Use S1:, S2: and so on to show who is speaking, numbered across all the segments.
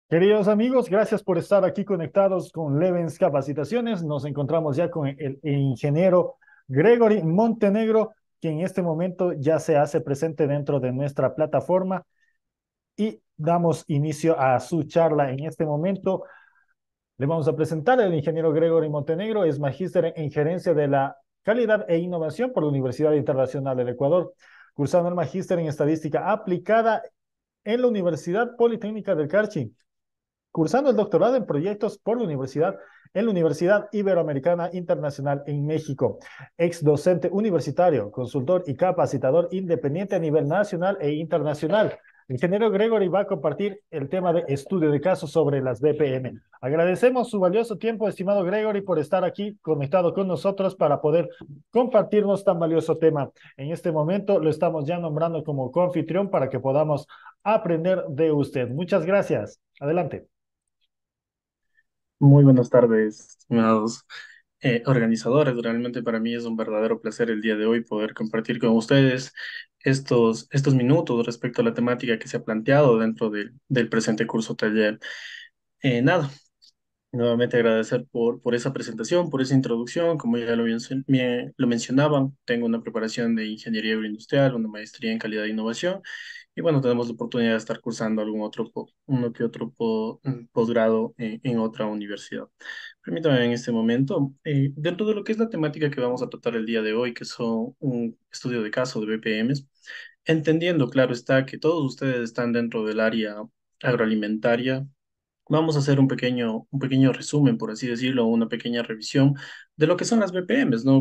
S1: Queridos amigos, gracias por estar aquí conectados con Levens Capacitaciones. Nos encontramos ya con el ingeniero Gregory Montenegro, que en este momento ya se hace presente dentro de nuestra plataforma y damos inicio a su charla. En este momento le vamos a presentar al ingeniero Gregory Montenegro, es magíster en gerencia de la calidad e innovación por la Universidad Internacional del Ecuador, cursando el magíster en estadística aplicada en la Universidad Politécnica del Carchi, cursando el doctorado en proyectos por la universidad en la Universidad Iberoamericana Internacional en México, ex docente universitario, consultor y capacitador independiente a nivel nacional e internacional. El ingeniero Gregory va a compartir el tema de estudio de casos sobre las BPM. Agradecemos su valioso tiempo, estimado Gregory, por estar aquí conectado con nosotros para poder compartirnos tan valioso tema. En este momento lo estamos ya nombrando como coanfitrión para que podamos aprender de usted. Muchas gracias. Adelante.
S2: Muy buenas tardes, estimados organizadores. Realmente para mí es un verdadero placer el día de hoy poder compartir con ustedes estos minutos respecto a la temática que se ha planteado dentro del presente curso taller. Nada, nuevamente agradecer por esa presentación, por esa introducción. Como ya lo mencionaban, tengo una preparación de ingeniería agroindustrial, una maestría en calidad e innovación. Y bueno, tenemos la oportunidad de estar cursando uno que otro posgrado en otra universidad. Permítame en este momento, dentro de lo que es la temática que vamos a tratar el día de hoy, que son un estudio de caso de BPMs, entendiendo, claro está, que todos ustedes están dentro del área agroalimentaria. Vamos a hacer un pequeño resumen, por así decirlo, una pequeña revisión de lo que son las BPMs, ¿no?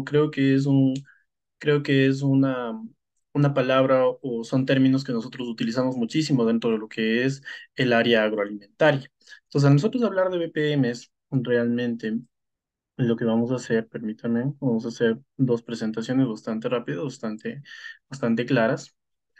S2: Creo que es una palabra o son términos que nosotros utilizamos muchísimo dentro de lo que es el área agroalimentaria. Entonces, al nosotros hablar de BPMs, realmente lo que vamos a hacer, permítame, vamos a hacer dos presentaciones bastante rápidas, bastante claras.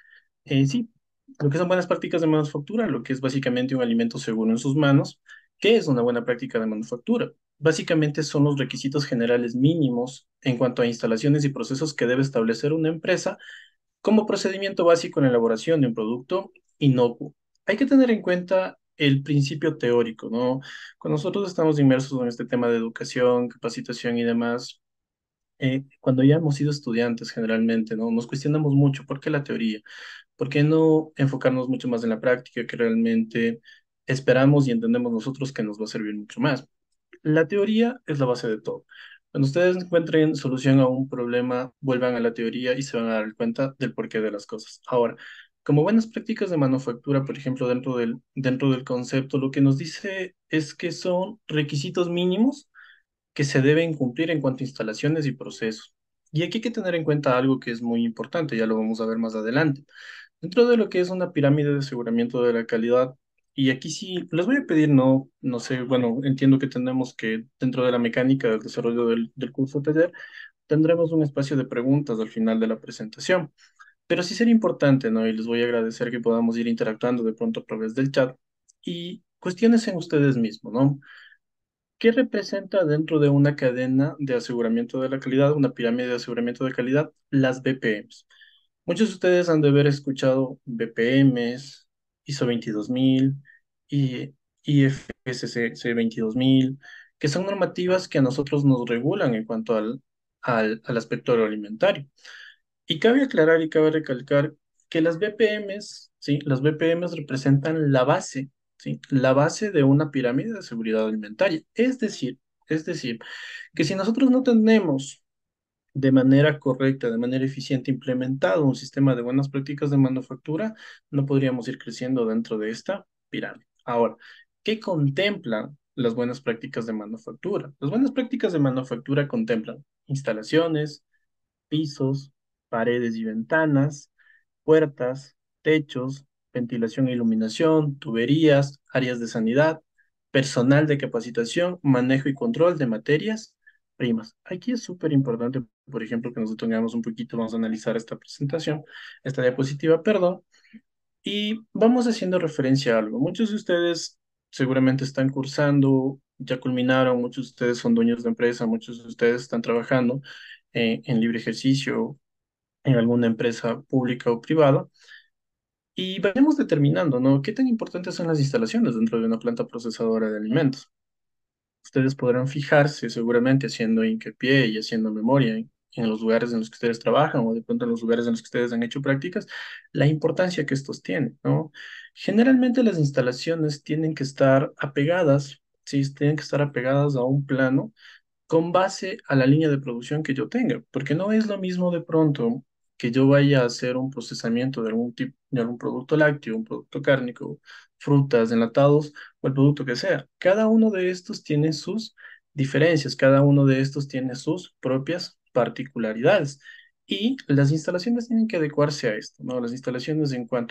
S2: Sí, lo que son buenas prácticas de manufactura, lo que es básicamente un alimento seguro en sus manos. ¿Qué es una buena práctica de manufactura? Básicamente son los requisitos generales mínimos en cuanto a instalaciones y procesos que debe establecer una empresa como procedimiento básico en la elaboración de un producto inocuo. Hay que tener en cuenta el principio teórico, ¿no? Cuando nosotros estamos inmersos en este tema de educación, capacitación y demás, cuando ya hemos sido estudiantes generalmente, ¿no? Nos cuestionamos mucho, ¿por qué la teoría? ¿Por qué no enfocarnos mucho más en la práctica que realmente esperamos y entendemos nosotros que nos va a servir mucho más? La teoría es la base de todo. Cuando ustedes encuentren solución a un problema, vuelvan a la teoría y se van a dar cuenta del porqué de las cosas. Ahora, como buenas prácticas de manufactura, por ejemplo, dentro del concepto, lo que nos dice es que son requisitos mínimos que se deben cumplir en cuanto a instalaciones y procesos. Y aquí hay que tener en cuenta algo que es muy importante, ya lo vamos a ver más adelante. Dentro de lo que es una pirámide de aseguramiento de la calidad, y aquí sí, les voy a pedir, no sé, bueno, entiendo que tenemos que, dentro de la mecánica del desarrollo del curso taller, tendremos un espacio de preguntas al final de la presentación. Pero sí sería importante, ¿no? Y les voy a agradecer que podamos ir interactuando de pronto a través del chat y cuestiones en ustedes mismos, ¿no? ¿Qué representa dentro de una cadena de aseguramiento de la calidad, una pirámide de aseguramiento de calidad, las BPMs? Muchos de ustedes han de haber escuchado BPMs, ISO 22000 y IFSC 22000, que son normativas que a nosotros nos regulan en cuanto al aspecto agroalimentario. Y cabe aclarar y cabe recalcar que las BPMs, ¿sí? Las BPMs representan la base, ¿sí? La base de una pirámide de seguridad alimentaria. Es decir, que si nosotros no tenemos de manera correcta, de manera eficiente implementado un sistema de buenas prácticas de manufactura, no podríamos ir creciendo dentro de esta pirámide. Ahora, ¿qué contemplan las buenas prácticas de manufactura? Las buenas prácticas de manufactura contemplan instalaciones, pisos, paredes y ventanas, puertas, techos, ventilación e iluminación, tuberías, áreas de sanidad, personal de capacitación, manejo y control de materias primas. Aquí es súper importante, por ejemplo, que nosotros tengamos un poquito, vamos a analizar esta presentación, esta diapositiva, perdón, y vamos haciendo referencia a algo. Muchos de ustedes seguramente están cursando, ya culminaron, muchos de ustedes son dueños de empresa, muchos de ustedes están trabajando en libre ejercicio en alguna empresa pública o privada. Y vayamos determinando, ¿no? ¿Qué tan importantes son las instalaciones dentro de una planta procesadora de alimentos? Ustedes podrán fijarse seguramente haciendo hincapié y haciendo memoria en los lugares en los que ustedes trabajan o de pronto en los lugares en los que ustedes han hecho prácticas, la importancia que estos tienen, ¿no? Generalmente las instalaciones tienen que estar apegadas, sí, tienen que estar apegadas a un plano con base a la línea de producción que yo tenga, porque no es lo mismo de pronto que yo vaya a hacer un procesamiento de algún tipo, de algún producto lácteo, un producto cárnico, frutas, enlatados o el producto que sea. Cada uno de estos tiene sus diferencias, cada uno de estos tiene sus propias particularidades y las instalaciones tienen que adecuarse a esto, ¿no? Las instalaciones en cuanto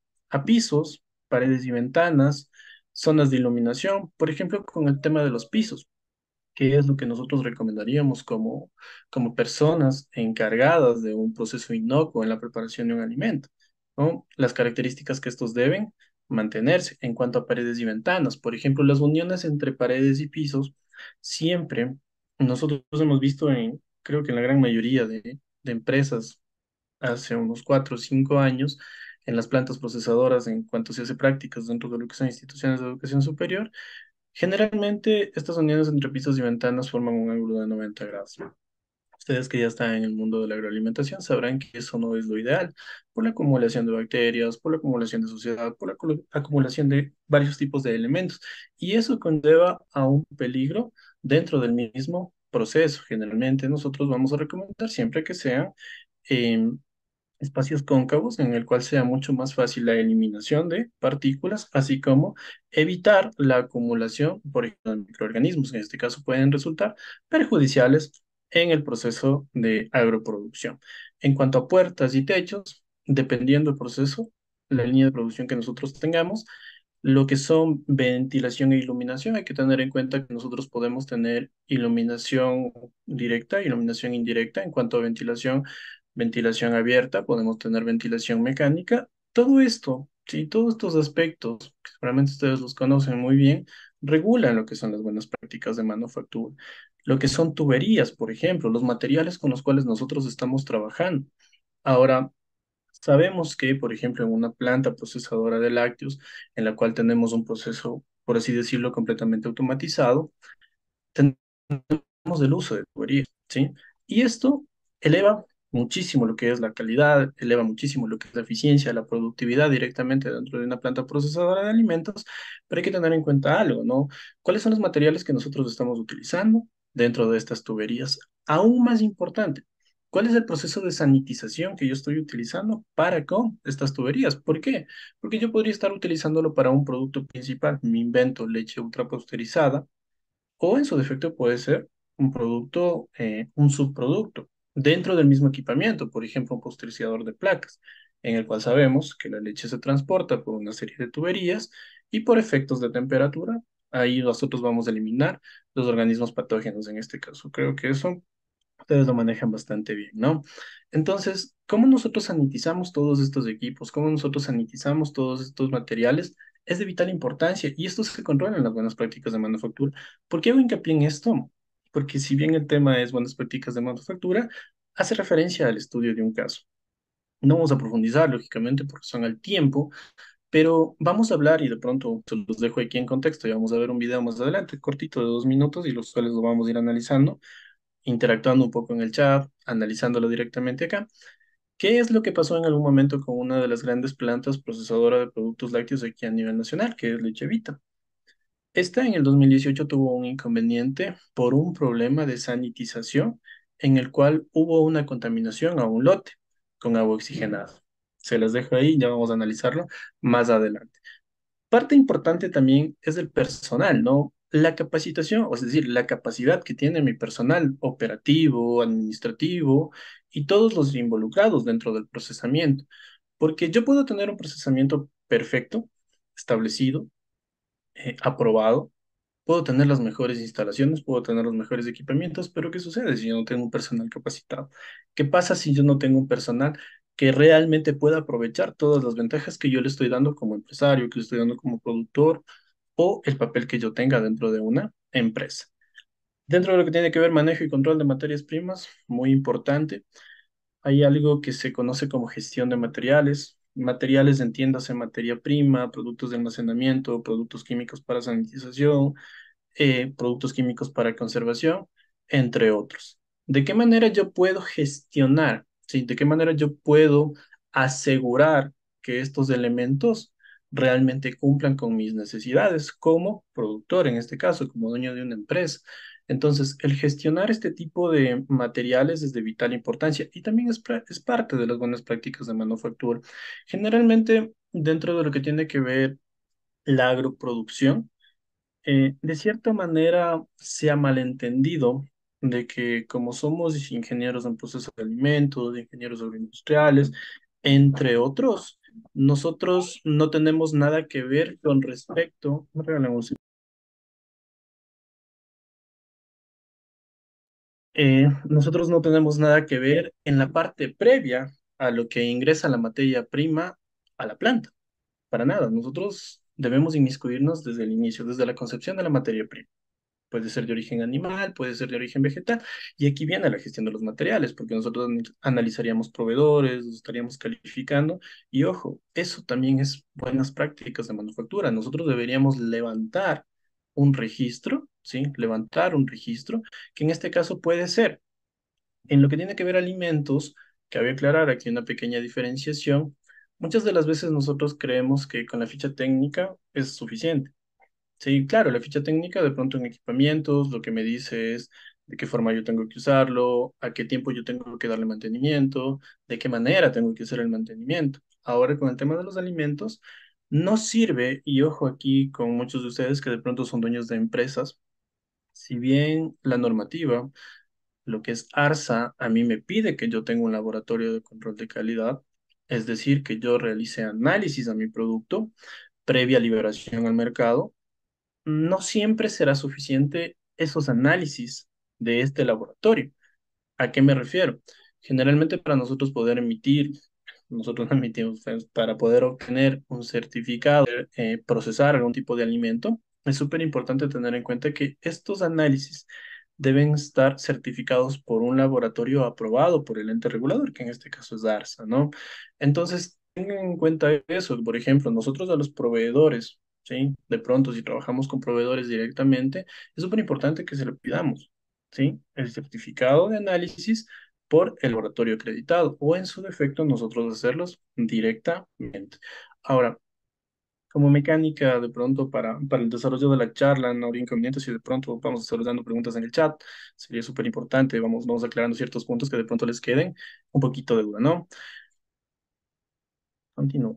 S2: a pisos, paredes y ventanas, zonas de iluminación, por ejemplo, con el tema de los pisos. ¿Qué es lo que nosotros recomendaríamos como personas encargadas de un proceso inocuo en la preparación de un alimento? ¿No? Las características que estos deben mantenerse en cuanto a paredes y ventanas. Por ejemplo, las uniones entre paredes y pisos, siempre nosotros hemos visto creo que en la gran mayoría de empresas hace unos 4 o 5 años, en las plantas procesadoras, en cuanto se hace prácticas dentro de lo que son instituciones de educación superior, generalmente, estas uniones entre pisos y ventanas forman un ángulo de 90 grados. Ustedes que ya están en el mundo de la agroalimentación sabrán que eso no es lo ideal, por la acumulación de bacterias, por la acumulación de suciedad, por la acumulación de varios tipos de elementos. Y eso conlleva a un peligro dentro del mismo proceso. Generalmente nosotros vamos a recomendar siempre que sean em, espacios cóncavos en el cual sea mucho más fácil la eliminación de partículas, así como evitar la acumulación, por ejemplo, de microorganismos, en este caso pueden resultar perjudiciales en el proceso de agroproducción. En cuanto a puertas y techos, dependiendo del proceso, la línea de producción que nosotros tengamos, lo que son ventilación e iluminación, hay que tener en cuenta que nosotros podemos tener iluminación directa, iluminación indirecta. En cuanto a ventilación, ventilación abierta, podemos tener ventilación mecánica. Todo esto, sí, todos estos aspectos, que seguramente ustedes los conocen muy bien, regulan lo que son las buenas prácticas de manufactura. Lo que son tuberías, por ejemplo, los materiales con los cuales nosotros estamos trabajando. Ahora, sabemos que, por ejemplo, en una planta procesadora de lácteos, en la cual tenemos un proceso, por así decirlo, completamente automatizado, tenemos el uso de tuberías, ¿sí? Y esto eleva muchísimo lo que es la calidad, eleva muchísimo lo que es la eficiencia, la productividad directamente dentro de una planta procesadora de alimentos, pero hay que tener en cuenta algo, ¿no? ¿Cuáles son los materiales que nosotros estamos utilizando dentro de estas tuberías? Aún más importante, ¿cuál es el proceso de sanitización que yo estoy utilizando para con estas tuberías? ¿Por qué? Porque yo podría estar utilizándolo para un producto principal, me invento leche ultrapasteurizada, o en su defecto puede ser un producto, un subproducto dentro del mismo equipamiento, por ejemplo, un pasteurizador de placas, en el cual sabemos que la leche se transporta por una serie de tuberías y por efectos de temperatura, ahí nosotros vamos a eliminar los organismos patógenos en este caso. Creo que eso ustedes lo manejan bastante bien, ¿no? Entonces, ¿cómo nosotros sanitizamos todos estos equipos? ¿Cómo nosotros sanitizamos todos estos materiales? Es de vital importancia y esto se controla en las buenas prácticas de manufactura. ¿Por qué hago hincapié en esto? Porque si bien el tema es buenas prácticas de manufactura, hace referencia al estudio de un caso. No vamos a profundizar, lógicamente, porque son al tiempo, pero vamos a hablar y de pronto se los dejo aquí en contexto y vamos a ver un video más adelante, cortito de 2 minutos y los cuales lo vamos a ir analizando interactuando un poco en el chat, analizándolo directamente acá. ¿Qué es lo que pasó en algún momento con una de las grandes plantas procesadoras de productos lácteos aquí a nivel nacional, que es Lechevita? Esta en el 2018 tuvo un inconveniente por un problema de sanitización en el cual hubo una contaminación a un lote con agua oxigenada. Se las dejo ahí, ya vamos a analizarlo más adelante. Parte importante también es el personal, ¿no? La capacitación, o es decir, la capacidad que tiene mi personal operativo, administrativo y todos los involucrados dentro del procesamiento. Porque yo puedo tener un procesamiento perfecto, establecido, aprobado, puedo tener las mejores instalaciones, puedo tener los mejores equipamientos, pero ¿qué sucede si yo no tengo un personal capacitado? ¿Qué pasa si yo no tengo un personal que realmente pueda aprovechar todas las ventajas que yo le estoy dando como empresario, que le estoy dando como productor o el papel que yo tenga dentro de una empresa? Dentro de lo que tiene que ver manejo y control de materias primas, muy importante, hay algo que se conoce como gestión de materiales. Materiales, entiéndase, materia prima, productos de almacenamiento, productos químicos para sanitización, productos químicos para conservación, entre otros. ¿De qué manera yo puedo gestionar? ¿Sí? ¿De qué manera yo puedo asegurar que estos elementos realmente cumplan con mis necesidades como productor, en este caso, como dueño de una empresa? Entonces, el gestionar este tipo de materiales es de vital importancia y también es parte de las buenas prácticas de manufactura. Generalmente, dentro de lo que tiene que ver la agroproducción, de cierta manera se ha malentendido de que como somos ingenieros en procesos de alimentos, ingenieros agroindustriales, entre otros, nosotros no tenemos nada que ver con respecto, me regalan un nosotros no tenemos nada que ver en la parte previa a lo que ingresa la materia prima a la planta, para nada. Nosotros debemos inmiscuirnos desde el inicio, desde la concepción de la materia prima. Puede ser de origen animal, puede ser de origen vegetal, y aquí viene la gestión de los materiales, porque nosotros analizaríamos proveedores, los estaríamos calificando, y ojo, eso también es buenas prácticas de manufactura. Nosotros deberíamos levantar un registro, ¿sí? Levantar un registro, que en este caso puede ser, en lo que tiene que ver alimentos, cabe aclarar aquí una pequeña diferenciación. Muchas de las veces nosotros creemos que con la ficha técnica es suficiente. Sí, claro, la ficha técnica de pronto en equipamientos lo que me dice es de qué forma yo tengo que usarlo, a qué tiempo yo tengo que darle mantenimiento, de qué manera tengo que hacer el mantenimiento. Ahora con el tema de los alimentos, no sirve, y ojo aquí con muchos de ustedes que de pronto son dueños de empresas, si bien la normativa, lo que es ARSA, a mí me pide que yo tenga un laboratorio de control de calidad, es decir, que yo realice análisis a mi producto previa liberación al mercado, no siempre será suficiente esos análisis de este laboratorio. ¿A qué me refiero? Generalmente para nosotros poder emitir, nosotros no emitimos, pues, para poder obtener un certificado, procesar algún tipo de alimento, es súper importante tener en cuenta que estos análisis deben estar certificados por un laboratorio aprobado por el ente regulador, que en este caso es DARSA, ¿no? Entonces, tengan en cuenta eso. Por ejemplo, nosotros a los proveedores, ¿sí? De pronto, si trabajamos con proveedores directamente, es súper importante que se lo pidamos. ¿Sí? El certificado de análisis por el laboratorio acreditado o en su defecto nosotros hacerlos directamente. Ahora, como mecánica de pronto para el desarrollo de la charla, no habría inconvenientes si de pronto vamos a estar dando preguntas en el chat, sería súper importante, vamos aclarando ciertos puntos que de pronto les queden un poquito de duda, ¿no? Continúo.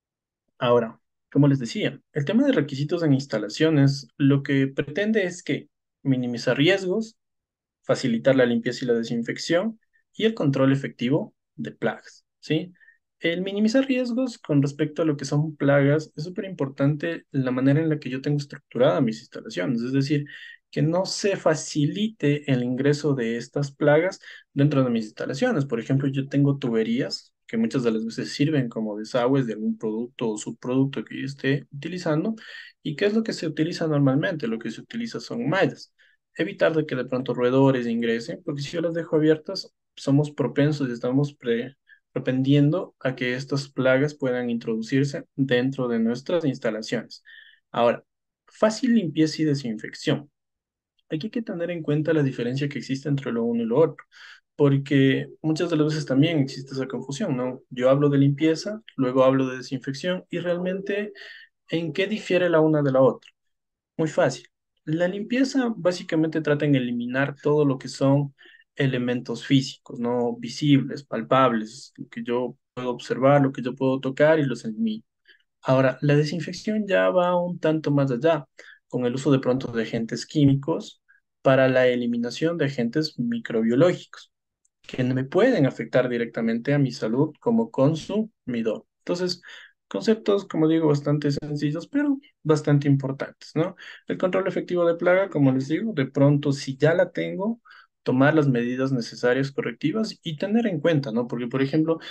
S2: Ahora, como les decía, el tema de requisitos en instalaciones lo que pretende es que minimizar riesgos, facilitar la limpieza y la desinfección y el control efectivo de plagas, ¿sí? El minimizar riesgos con respecto a lo que son plagas es súper importante la manera en la que yo tengo estructurada mis instalaciones, es decir, que no se facilite el ingreso de estas plagas dentro de mis instalaciones. Por ejemplo, yo tengo tuberías que muchas de las veces sirven como desagües de algún producto o subproducto que yo esté utilizando. ¿Y qué es lo que se utiliza normalmente? Lo que se utiliza son mallas, evitar de que de pronto roedores ingresen, porque si yo las dejo abiertas, somos propensos y estamos propendiendo a que estas plagas puedan introducirse dentro de nuestras instalaciones. Ahora, fácil limpieza y desinfección. Aquí hay que tener en cuenta la diferencia que existe entre lo uno y lo otro, porque muchas de las veces también existe esa confusión, ¿no? Yo hablo de limpieza, luego hablo de desinfección y realmente, ¿en qué difiere la una de la otra? Muy fácil. La limpieza básicamente trata en eliminar todo lo que son elementos físicos, no visibles, palpables, lo que yo puedo observar, lo que yo puedo tocar y los elimino. Ahora, la desinfección ya va un tanto más allá, con el uso de pronto de agentes químicos para la eliminación de agentes microbiológicos que me pueden afectar directamente a mi salud como consumidor. Entonces, conceptos, como digo, bastante sencillos, pero bastante importantes, ¿no? El control efectivo de plaga, como les digo, de pronto, si ya la tengo, tomar las medidas necesarias, correctivas y tener en cuenta, ¿no? Porque, por ejemplo,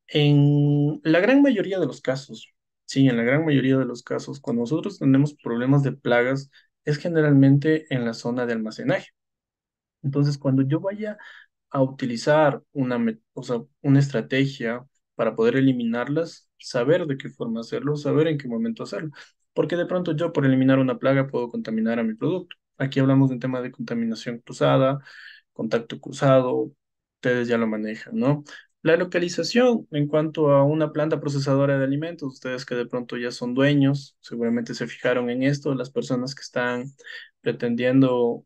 S2: en la gran mayoría de los casos, sí, en la gran mayoría de los casos, cuando nosotros tenemos problemas de plagas, es generalmente en la zona de almacenaje. Entonces, cuando yo vaya a utilizar o sea, una estrategia para poder eliminarlas, saber de qué forma hacerlo, saber en qué momento hacerlo. Porque de pronto yo por eliminar una plaga puedo contaminar a mi producto. Aquí hablamos de un tema de contaminación cruzada, contacto cruzado, ustedes ya lo manejan, ¿no? La localización en cuanto a una planta procesadora de alimentos, ustedes que de pronto ya son dueños, seguramente se fijaron en esto, las personas que están pretendiendo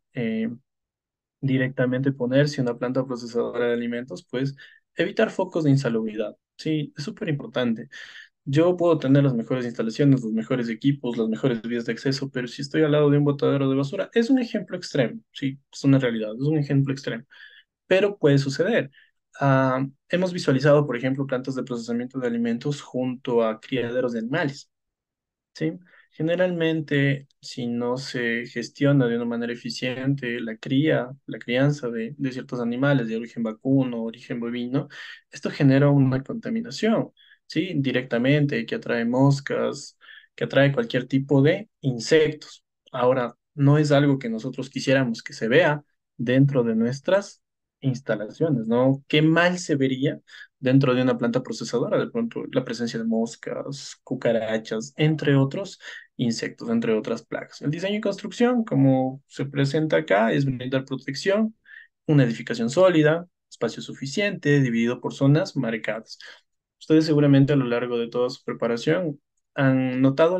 S2: directamente ponerse una planta procesadora de alimentos, pues evitar focos de insalubridad. Sí, es súper importante. Yo puedo tener las mejores instalaciones, los mejores equipos, las mejores vías de acceso, pero si estoy al lado de un botadero de basura, es un ejemplo extremo, sí, es una realidad, es un ejemplo extremo, pero puede suceder. Hemos visualizado, por ejemplo, plantas de procesamiento de alimentos junto a criaderos de animales. ¿Sí? Generalmente, si no se gestiona de una manera eficiente la crianza de ciertos animales de origen vacuno, origen bovino, esto genera una contaminación, ¿sí? Directamente, que atrae moscas, que atrae cualquier tipo de insectos. Ahora, no es algo que nosotros quisiéramos que se vea dentro de nuestras instalaciones, ¿no? Qué mal se vería dentro de una planta procesadora, de pronto la presencia de moscas, cucarachas, entre otros insectos, entre otras plagas. El diseño y construcción, como se presenta acá, es brindar protección, una edificación sólida, espacio suficiente, dividido por zonas marcadas. Ustedes seguramente a lo largo de toda su preparación han notado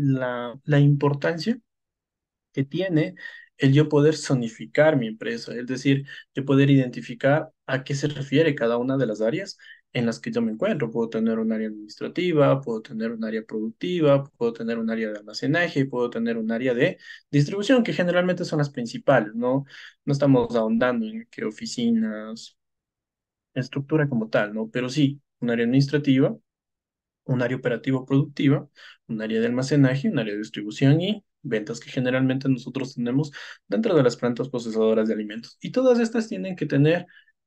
S2: la importancia que tiene el yo poder zonificar mi empresa, es decir, yo poder identificar a qué se refiere cada una de las áreas en las que yo me encuentro. Puedo tener un área administrativa, puedo tener un área productiva, puedo tener un área de almacenaje, puedo tener un área de distribución, que generalmente son las principales, ¿no? No estamos ahondando en qué oficinas, estructura como tal, ¿no? Pero sí, un área administrativa, un área operativo productiva, un área de almacenaje, un área de distribución y ventas que generalmente nosotros tenemos dentro de las plantas procesadoras de alimentos. Y todas estas tienen que tener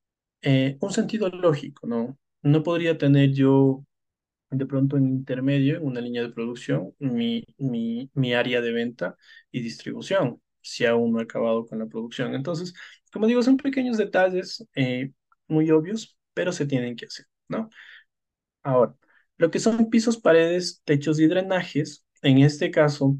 S2: un sentido lógico, ¿no? No podría tener yo de pronto en intermedio, en una línea de producción, mi área de venta y distribución, si aún no he acabado con la producción. Entonces, como digo, son pequeños detalles muy obvios, pero se tienen que hacer, ¿no? Ahora, lo que son pisos, paredes, techos y drenajes, en este caso,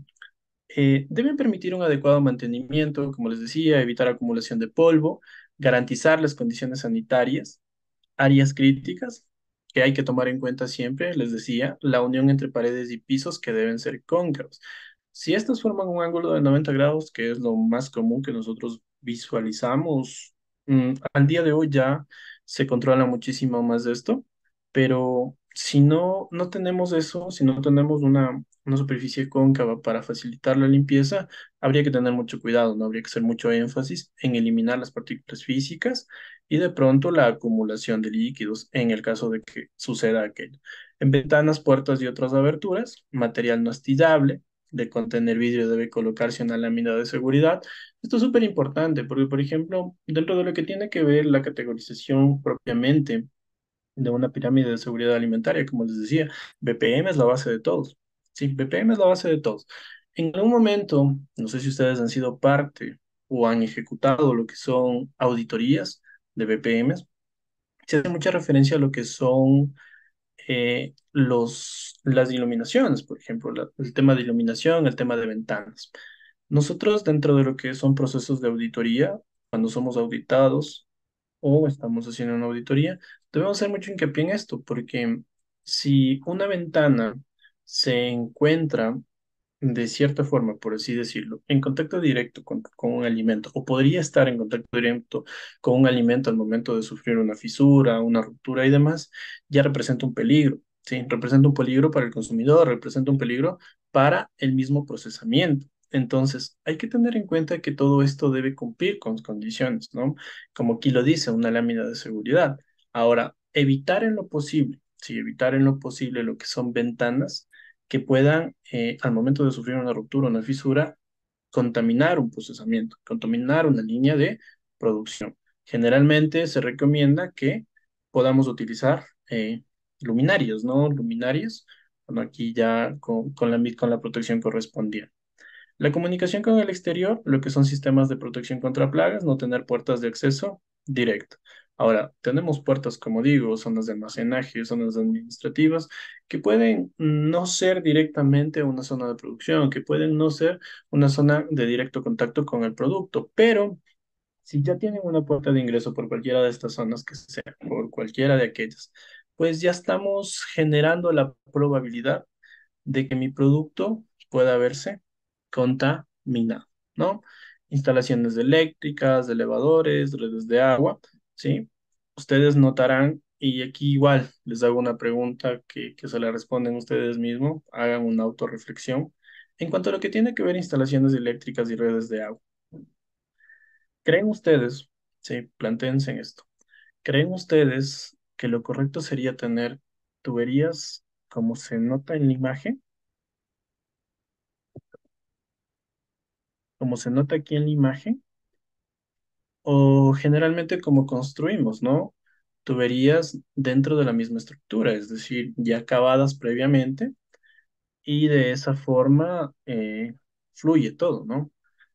S2: deben permitir un adecuado mantenimiento, como les decía, evitar acumulación de polvo, garantizar las condiciones sanitarias, áreas críticas que hay que tomar en cuenta siempre, les decía, la unión entre paredes y pisos que deben ser cóncavos. Si estos forman un ángulo de 90 grados, que es lo más común que nosotros visualizamos, al día de hoy ya se controla muchísimo más de esto, pero si no tenemos eso, si no tenemos una superficie cóncava para facilitar la limpieza, habría que tener mucho cuidado, ¿no? Habría que hacer mucho énfasis en eliminar las partículas físicas y de pronto la acumulación de líquidos en el caso de que suceda aquello. En ventanas, puertas y otras aberturas, material no astillable, de contener vidrio debe colocarse una lámina de seguridad. Esto es súper importante porque, por ejemplo, dentro de lo que tiene que ver la categorización propiamente de una pirámide de seguridad alimentaria, como les decía, BPM es la base de todos. Sí, BPM es la base de todos. En algún momento, no sé si ustedes han sido parte o han ejecutado lo que son auditorías de BPMs, se hace mucha referencia a lo que son las iluminaciones, por ejemplo, el tema de iluminación, el tema de ventanas. Nosotros, dentro de lo que son procesos de auditoría, cuando somos auditados o estamos haciendo una auditoría, debemos hacer mucho hincapié en esto, porque si una ventana se encuentra de cierta forma, por así decirlo, en contacto directo con un alimento, o podría estar en contacto directo con un alimento al momento de sufrir una fisura, una ruptura y demás, ya representa un peligro, ¿sí? Representa un peligro para el consumidor, representa un peligro para el mismo procesamiento. Entonces, hay que tener en cuenta que todo esto debe cumplir con condiciones, ¿no? Como aquí lo dice, una lámina de seguridad. Ahora, evitar en lo posible, sí, evitar en lo posible lo que son ventanas que puedan, al momento de sufrir una ruptura o una fisura, contaminar un procesamiento, contaminar una línea de producción. Generalmente se recomienda que podamos utilizar luminarias, ¿no? Luminarias, bueno, aquí ya con la protección correspondiente. La comunicación con el exterior, lo que son sistemas de protección contra plagas, no tener puertas de acceso directo. Ahora, tenemos puertas, como digo, zonas de almacenaje, zonas administrativas, que pueden no ser directamente una zona de producción, que pueden no ser una zona de directo contacto con el producto, pero si ya tienen una puerta de ingreso por cualquiera de estas zonas, que sea por cualquiera de aquellas, pues ya estamos generando la probabilidad de que mi producto pueda verse contaminado, ¿no? Instalaciones eléctricas, de elevadores, redes de agua, ¿sí? Ustedes notarán, y aquí igual les hago una pregunta que se la responden ustedes mismos, hagan una autorreflexión en cuanto a lo que tiene que ver instalaciones eléctricas y redes de agua. ¿Creen ustedes, sí, plantéense en esto, creen ustedes que lo correcto sería tener tuberías como se nota en la imagen? Como se nota aquí en la imagen, o generalmente como construimos, ¿no? Tuberías dentro de la misma estructura, es decir, ya acabadas previamente y de esa forma fluye todo, ¿no?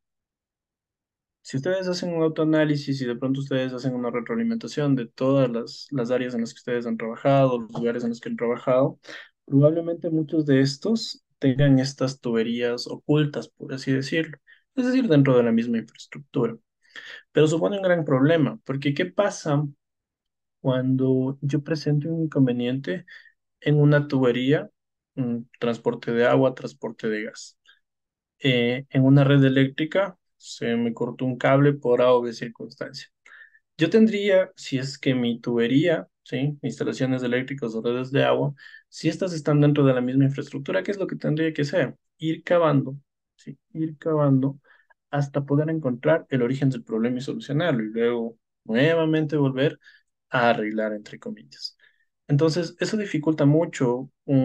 S2: Si ustedes hacen un autoanálisis y de pronto ustedes hacen una retroalimentación de todas las áreas en las que ustedes han trabajado, los lugares en los que han trabajado, probablemente muchos de estos tengan estas tuberías ocultas, por así decirlo, es decir, dentro de la misma infraestructura. Pero supone un gran problema, porque ¿qué pasa cuando yo presento un inconveniente en una tubería, transporte de agua, transporte de gas? En una red eléctrica se me cortó un cable por A o B circunstancia. Yo tendría, si es que mi tubería, ¿sí? Instalaciones eléctricas o redes de agua, si estas están dentro de la misma infraestructura, ¿qué es lo que tendría que hacer? Ir cavando, ¿sí? Ir cavando hasta poder encontrar el origen del problema y solucionarlo, y luego nuevamente volver a arreglar, entre comillas. Entonces, eso dificulta mucho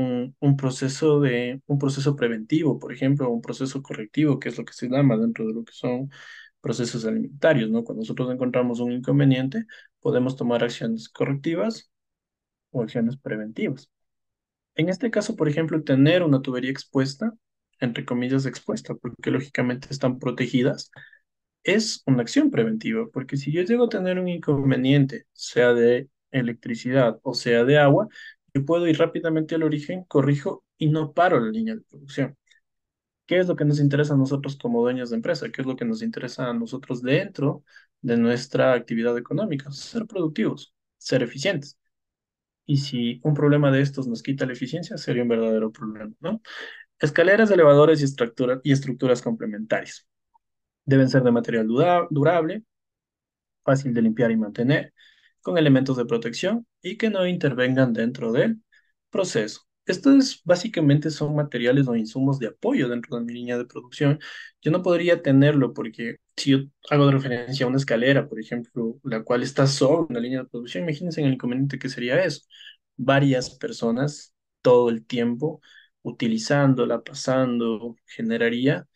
S2: un proceso preventivo, por ejemplo, un proceso correctivo, que es lo que se llama dentro de lo que son procesos alimentarios, ¿no? Cuando nosotros encontramos un inconveniente, podemos tomar acciones correctivas o acciones preventivas. En este caso, por ejemplo, tener una tubería expuesta, entre comillas expuesta, porque lógicamente están protegidas, es una acción preventiva, porque si yo llego a tener un inconveniente, sea de electricidad o sea de agua, yo puedo ir rápidamente al origen, corrijo y no paro la línea de producción. ¿Qué es lo que nos interesa a nosotros como dueños de empresa? ¿Qué es lo que nos interesa a nosotros dentro de nuestra actividad económica? Ser productivos, ser eficientes. Y si un problema de estos nos quita la eficiencia, sería un verdadero problema, ¿no? Escaleras, elevadores y estructuras complementarias. Deben ser de material durable, fácil de limpiar y mantener, con elementos de protección y que no intervengan dentro del proceso. Estos básicamente son materiales o insumos de apoyo dentro de mi línea de producción. Yo no podría tenerlo porque si yo hago de referencia a una escalera, por ejemplo, la cual está sobre una línea de producción, imagínense el inconveniente que sería eso. Varias personas todo el tiempo utilizándola, pasando, generaría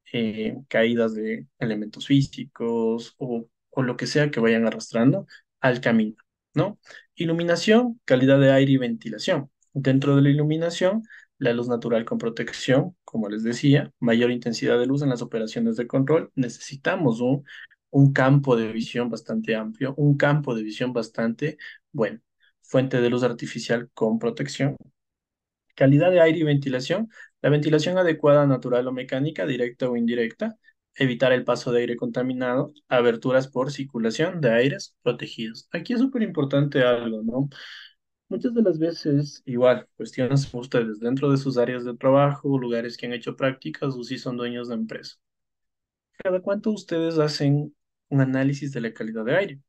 S2: caídas de elementos físicos o lo que sea que vayan arrastrando al camino, ¿no? Iluminación, calidad de aire y ventilación. Dentro de la iluminación, la luz natural con protección, como les decía, mayor intensidad de luz en las operaciones de control. Necesitamos un campo de visión bastante amplio, un campo de visión bastante bueno. Fuente de luz artificial con protección. Calidad de aire y ventilación. La ventilación adecuada, natural o mecánica, directa o indirecta. Evitar el paso de aire contaminado. Aberturas por circulación de aires protegidos. Aquí es súper importante algo, ¿no? Muchas de las veces, igual, cuestiones ustedes dentro de sus áreas de trabajo, lugares que han hecho prácticas o si son dueños de empresa. ¿Cada cuánto ustedes hacen un análisis de la calidad de aire?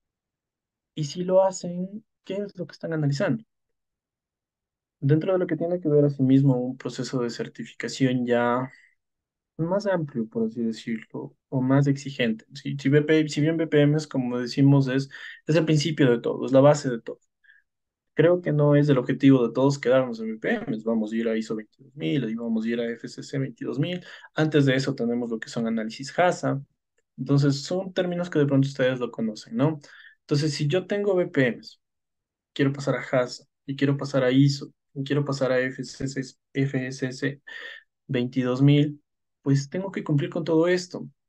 S2: Y si lo hacen, ¿qué es lo que están analizando? Dentro de lo que tiene que ver asimismo un proceso de certificación ya más amplio, por así decirlo, o más exigente. Si bien BPM es, como decimos, es el principio de todo, es la base de todo. Creo que no es el objetivo de todos quedarnos en BPM. Vamos a ir a ISO 22000 y vamos a ir a FCC 22000. Antes de eso tenemos lo que son análisis HACCP. Entonces, son términos que de pronto ustedes lo conocen, ¿no? Entonces, si yo tengo BPMs, quiero pasar a HACCP y quiero pasar a ISO y quiero pasar a FCC 22000, pues tengo que cumplir con todo esto.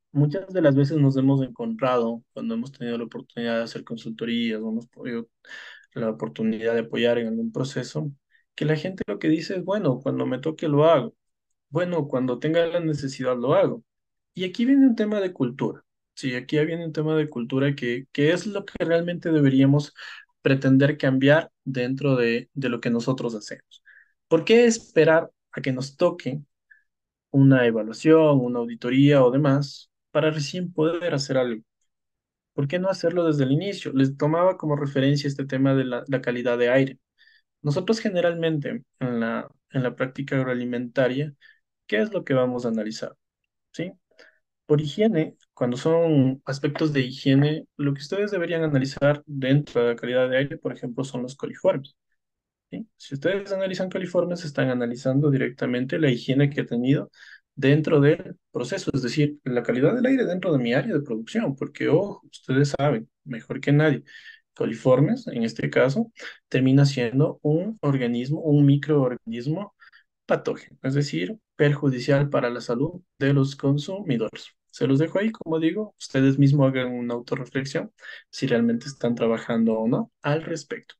S2: muchas de las veces nos hemos encontrado cuando hemos tenido la oportunidad de hacer consultorías o hemos podido la oportunidad de apoyar en algún proceso, que la gente lo que dice es, bueno, cuando me toque lo hago, bueno, cuando tenga la necesidad lo hago. Y aquí viene un tema de cultura. Sí, aquí viene un tema de cultura que es lo que realmente deberíamos pretender cambiar dentro de lo que nosotros hacemos. ¿Por qué esperar a que nos toque una evaluación, una auditoría o demás para recién poder hacer algo? ¿Por qué no hacerlo desde el inicio? Les tomaba como referencia este tema de la calidad de aire. Nosotros generalmente en la práctica agroalimentaria, ¿qué es lo que vamos a analizar? ¿Sí? Por higiene, cuando son aspectos de higiene, lo que ustedes deberían analizar dentro de la calidad de aire, por ejemplo, son los coliformes. ¿Sí? Si ustedes analizan coliformes, están analizando directamente la higiene que ha tenido dentro del proceso, es decir, la calidad del aire dentro de mi área de producción, porque, ojo, ustedes saben mejor que nadie, coliformes, en este caso, termina siendo un organismo, un microorganismo patógeno, es decir, perjudicial para la salud de los consumidores. Se los dejo ahí, como digo, ustedes mismos hagan una autorreflexión si realmente están trabajando o no al respecto.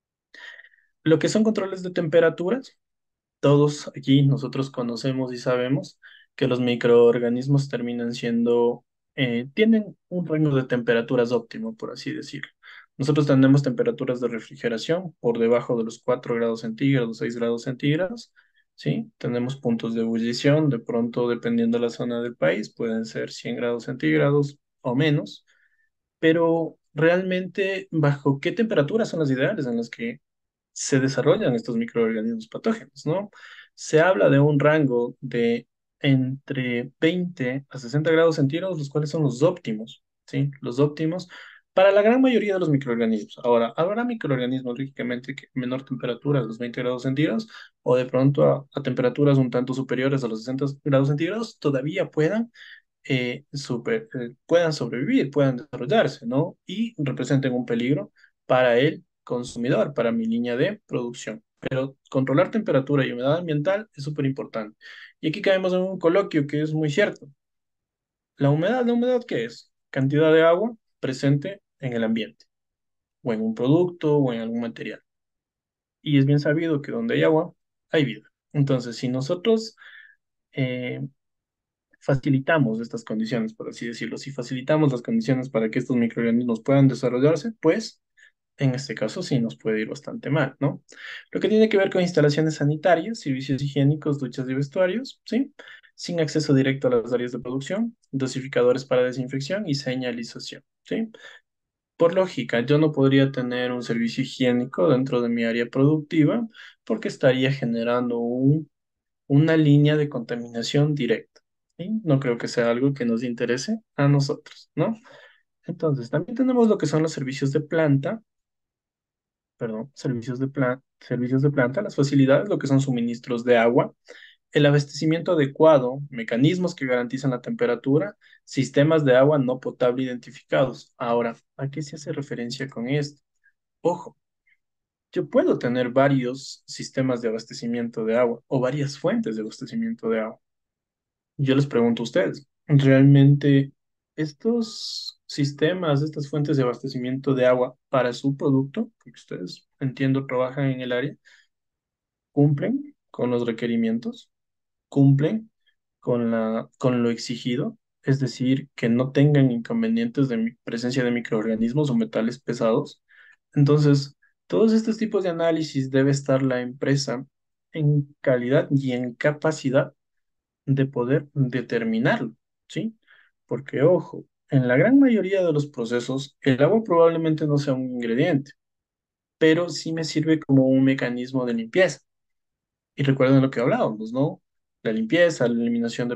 S2: Lo que son controles de temperaturas, todos aquí nosotros conocemos y sabemos que los microorganismos terminan siendo, tienen un rango de temperaturas óptimo, por así decirlo. Nosotros tenemos temperaturas de refrigeración por debajo de los 4 grados centígrados, 6 grados centígrados, ¿sí? Tenemos puntos de ebullición, de pronto, dependiendo de la zona del país, pueden ser 100 grados centígrados o menos, pero realmente, ¿bajo qué temperaturas son las ideales en las que se desarrollan estos microorganismos patógenos, ¿no? Se habla de un rango de entre 20 a 60 grados centígrados, los cuales son los óptimos, ¿sí? Los óptimos para la gran mayoría de los microorganismos. Ahora, habrá microorganismos, lógicamente, que a menor temperatura, los 20 grados centígrados, o de pronto a temperaturas un tanto superiores a los 60 grados centígrados, todavía puedan sobrevivir, puedan desarrollarse, ¿no? Y representen un peligro para el consumidor, para mi línea de producción. Pero controlar temperatura y humedad ambiental es súper importante. Y aquí caemos en un coloquio que es muy cierto. ¿La humedad qué es? Cantidad de agua presente en el ambiente, o en un producto, o en algún material. Y es bien sabido que donde hay agua, hay vida. Entonces, si nosotros eh, facilitamos estas condiciones, por así decirlo, si facilitamos las condiciones para que estos microorganismos puedan desarrollarse, pues en este caso sí nos puede ir bastante mal, ¿no? Lo que tiene que ver con instalaciones sanitarias, servicios higiénicos, duchas y vestuarios, ¿sí? Sin acceso directo a las áreas de producción, dosificadores para desinfección y señalización, ¿sí? Por lógica, yo no podría tener un servicio higiénico dentro de mi área productiva porque estaría generando una línea de contaminación directa. ¿Sí? No creo que sea algo que nos interese a nosotros, ¿no? Entonces, también tenemos lo que son los servicios de planta, perdón, servicios de planta, las facilidades, lo que son suministros de agua, el abastecimiento adecuado, mecanismos que garantizan la temperatura, sistemas de agua no potable identificados. Ahora, ¿a qué se hace referencia con esto? Ojo, yo puedo tener varios sistemas de abastecimiento de agua o varias fuentes de abastecimiento de agua. Yo les pregunto a ustedes, ¿realmente estos sistemas, estas fuentes de abastecimiento de agua para su producto, que ustedes entiendo trabajan en el área, cumplen con los requerimientos, cumplen con lo exigido? Es decir, que no tengan inconvenientes de presencia de microorganismos o metales pesados. Entonces, todos estos tipos de análisis debe estar la empresa en calidad y en capacidad de poder determinarlo, ¿sí? Porque, ojo, en la gran mayoría de los procesos, el agua probablemente no sea un ingrediente, pero sí me sirve como un mecanismo de limpieza. Y recuerden lo que hablábamos, ¿no? La limpieza, la eliminación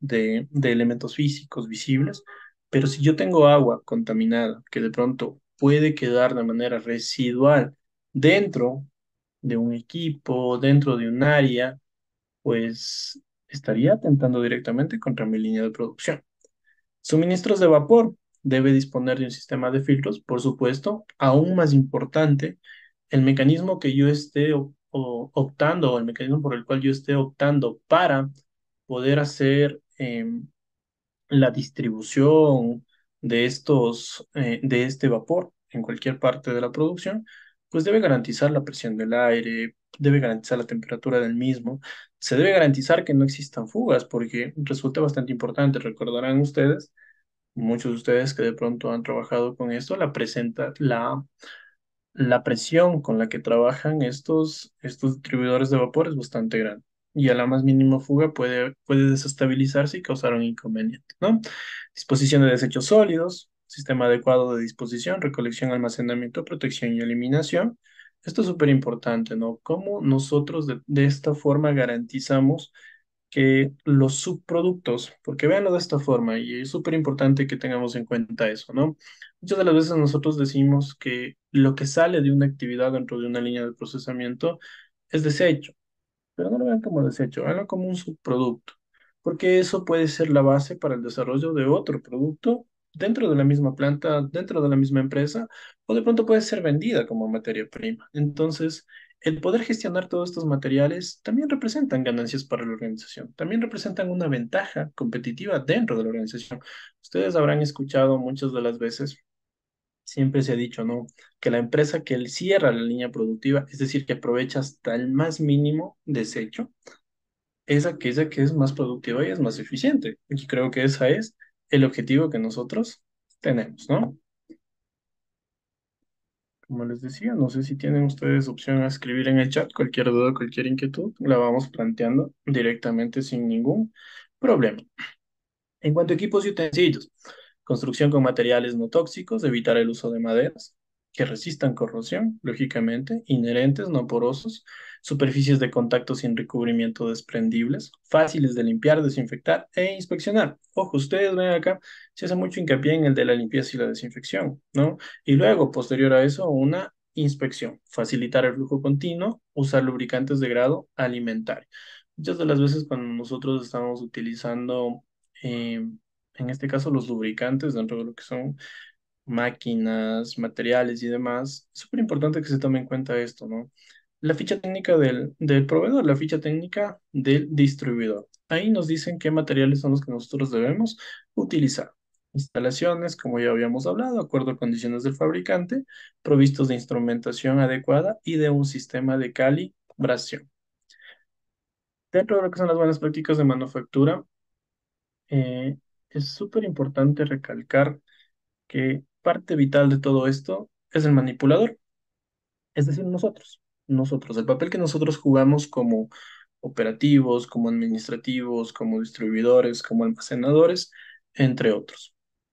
S2: de elementos físicos visibles, pero si yo tengo agua contaminada que de pronto puede quedar de manera residual dentro de un equipo, dentro de un área, pues estaría atentando directamente contra mi línea de producción. Suministros de vapor. Debe disponer de un sistema de filtros, por supuesto. Aún más importante, el mecanismo que yo esté optando, o el mecanismo por el cual yo esté optando para poder hacer la distribución de este vapor en cualquier parte de la producción, pues debe garantizar la presión del aire, debe garantizar la temperatura del mismo, se debe garantizar que no existan fugas, porque resulta bastante importante, recordarán ustedes, muchos de ustedes que de pronto han trabajado con esto, la presión con la que trabajan estos distribuidores de vapor es bastante grande. Y a la más mínima fuga puede desestabilizarse y causar un inconveniente, ¿no? Disposición de desechos sólidos, sistema adecuado de disposición, recolección, almacenamiento, protección y eliminación. Esto es súper importante, ¿no? ¿Cómo nosotros de esta forma garantizamos que los subproductos, porque véanlo de esta forma, y es súper importante que tengamos en cuenta eso, ¿no? Muchas de las veces nosotros decimos que lo que sale de una actividad dentro de una línea de procesamiento es desecho, pero no lo vean como desecho, véanlo como un subproducto, porque eso puede ser la base para el desarrollo de otro producto dentro de la misma planta, dentro de la misma empresa, o de pronto puede ser vendida como materia prima. Entonces, el poder gestionar todos estos materiales también representan ganancias para la organización, también representan una ventaja competitiva dentro de la organización. Ustedes habrán escuchado muchas de las veces, siempre se ha dicho, ¿no? Que la empresa que cierra la línea productiva, es decir, que aprovecha hasta el más mínimo desecho, es aquella que es más productiva y es más eficiente. Y creo que ese es el objetivo que nosotros tenemos, ¿no? Como les decía, no sé si tienen ustedes opción a escribir en el chat cualquier duda, cualquier inquietud, la vamos planteando directamente sin ningún problema. En cuanto a equipos y utensilios, construcción con materiales no tóxicos, evitar el uso de maderas que resistan corrosión, lógicamente, inherentes, no porosos, superficies de contacto sin recubrimiento desprendibles, fáciles de limpiar, desinfectar e inspeccionar. Ojo, ustedes ven acá, se hace mucho hincapié en el de la limpieza y la desinfección, ¿no? Y luego, posterior a eso, una inspección, facilitar el flujo continuo, usar lubricantes de grado alimentario. Muchas de las veces cuando nosotros estamos utilizando eh, en este caso los lubricantes dentro de lo que son máquinas, materiales y demás, es súper importante que se tome en cuenta esto, ¿no? La ficha técnica del proveedor, la ficha técnica del distribuidor. Ahí nos dicen qué materiales son los que nosotros debemos utilizar. Instalaciones, como ya habíamos hablado, acuerdo a condiciones del fabricante, provistos de instrumentación adecuada y de un sistema de calibración. Dentro de lo que son las buenas prácticas de manufactura, eh, es súper importante recalcar que parte vital de todo esto es el manipulador, es decir, nosotros. Nosotros, el papel que nosotros jugamos como operativos, como administrativos, como distribuidores, como almacenadores, entre otros.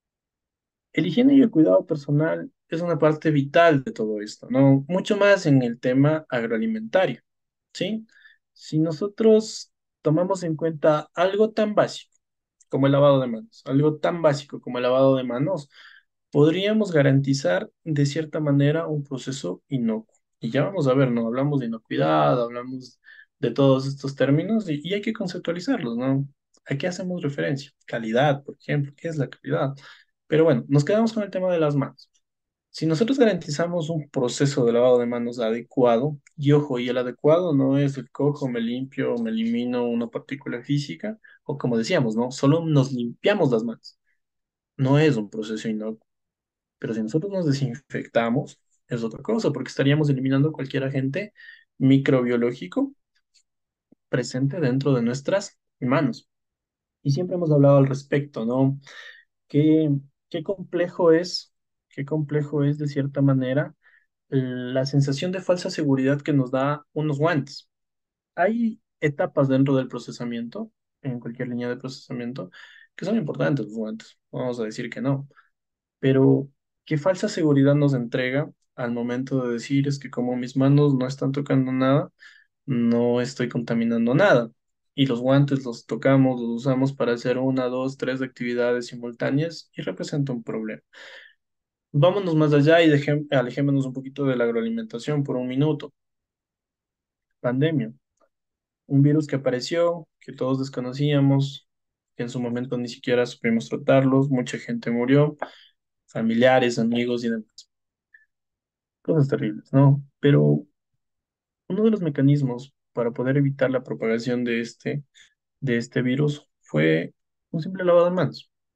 S2: El higiene y el cuidado personal es una parte vital de todo esto, ¿no? Mucho más en el tema agroalimentario, ¿sí? Si nosotros tomamos en cuenta algo tan básico como el lavado de manos, algo tan básico como el lavado de manos, podríamos garantizar de cierta manera un proceso inocuo. Y ya vamos a ver, ¿no? Hablamos de inocuidad, hablamos de todos estos términos y hay que conceptualizarlos, ¿no? ¿A qué hacemos referencia? Calidad, por ejemplo, ¿qué es la calidad? Pero bueno, nos quedamos con el tema de las manos. Si nosotros garantizamos un proceso de lavado de manos adecuado, y ojo, y el adecuado no es el cojo, me limpio, me elimino una partícula física, o como decíamos, ¿no? Solo nos limpiamos las manos. No es un proceso inocuo. Pero si nosotros nos desinfectamos, es otra cosa, porque estaríamos eliminando cualquier agente microbiológico presente dentro de nuestras manos. Y siempre hemos hablado al respecto, ¿no? Qué, qué complejo es, qué complejo es de cierta manera la sensación de falsa seguridad que nos da unos guantes. Hay etapas dentro del procesamiento, en cualquier línea de procesamiento, que son importantes los guantes. No vamos a decir que no. Pero, ¿qué falsa seguridad nos entrega al momento de decir es que como mis manos no están tocando nada, no estoy contaminando nada? Y los guantes los tocamos, los usamos para hacer una, dos, tres actividades simultáneas y representa un problema. Vámonos más allá y alejémonos un poquito de la agroalimentación por un minuto. Pandemia, un virus que apareció, que todos desconocíamos, que en su momento ni siquiera supimos tratarlos, mucha gente murió, familiares, amigos y demás. Cosas terribles, ¿no? Pero uno de los mecanismos para poder evitar la propagación de este virus fue un simple lavado de manos.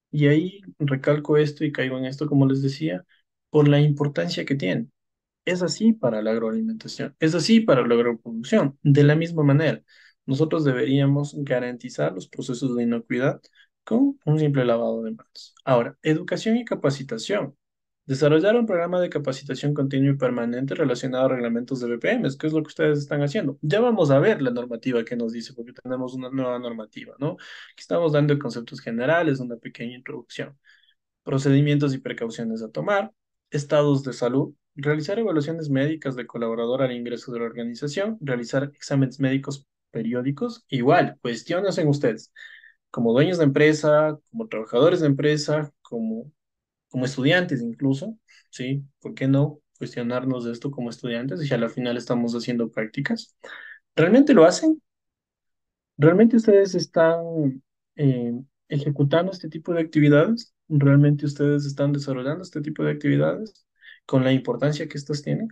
S2: Y ahí recalco esto y caigo en esto, como les decía, por la importancia que tiene. Es así para la agroalimentación, es así para la agroproducción. De la misma manera, nosotros deberíamos garantizar los procesos de inocuidad con un simple lavado de manos. Ahora, educación y capacitación. Desarrollar un programa de capacitación continua y permanente relacionado a reglamentos de BPMs, ¿qué es lo que ustedes están haciendo? Ya vamos a ver la normativa que nos dice, porque tenemos una nueva normativa, ¿no? Aquí estamos dando conceptos generales, una pequeña introducción, procedimientos y precauciones a tomar, estados de salud, realizar evaluaciones médicas de colaborador al ingreso de la organización, realizar exámenes médicos periódicos. Igual, cuestiones en ustedes, como dueños de empresa, como trabajadores de empresa, como estudiantes incluso, ¿sí? ¿Por qué no cuestionarnos de esto como estudiantes si al final estamos haciendo prácticas? ¿Realmente lo hacen? ¿Realmente ustedes están eh, ejecutando este tipo de actividades? ¿Realmente ustedes están desarrollando este tipo de actividades con la importancia que estas tienen?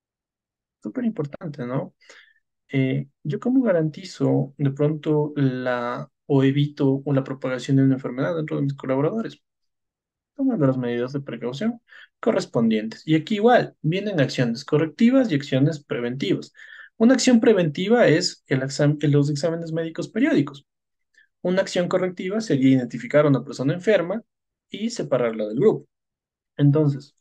S2: Súper importante, ¿no? ¿Yo cómo garantizo de pronto o evito o la propagación de una enfermedad dentro de mis colaboradores? Tomando las medidas de precaución correspondientes. Y aquí igual vienen acciones correctivas y acciones preventivas. Una acción preventiva es los exámenes médicos periódicos. Una acción correctiva sería identificar a una persona enferma y separarla del grupo. Entonces,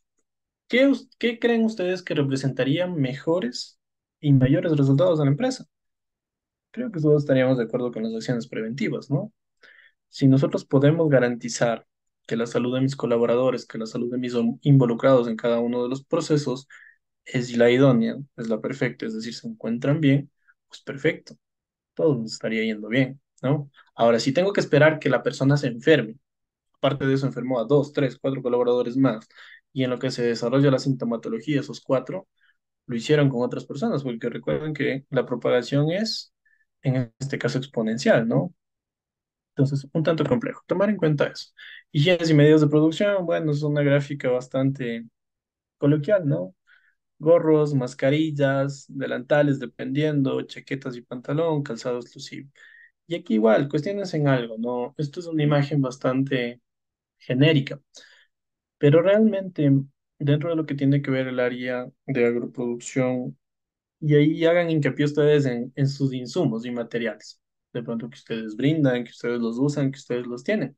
S2: ¿qué creen ustedes que representarían mejores y mayores resultados a la empresa? Creo que todos estaríamos de acuerdo con las acciones preventivas, ¿no? Si nosotros podemos garantizar que la salud de mis colaboradores, que la salud de mis involucrados en cada uno de los procesos es la idónea, es la perfecta, es decir, se encuentran bien, pues perfecto, todo nos estaría yendo bien, ¿no? Ahora, si tengo que esperar que la persona se enferme, aparte de eso enfermó a dos, tres, cuatro colaboradores más, y en lo que se desarrolla la sintomatología, esos cuatro lo hicieron con otras personas, porque recuerden que la propagación es, en este caso, exponencial, ¿no? Entonces, un tanto complejo. Tomar en cuenta eso. Higienes y medidas de producción, bueno, es una gráfica bastante coloquial, ¿no? Gorros, mascarillas, delantales, dependiendo, chaquetas y pantalón, calzado exclusivo. Y aquí igual, cuestiones en algo, ¿no? Esto es una imagen bastante genérica, pero realmente dentro de lo que tiene que ver el área de agroproducción, y ahí hagan hincapié ustedes en sus insumos y materiales, de pronto que ustedes brindan, que ustedes los usan, que ustedes los tienen.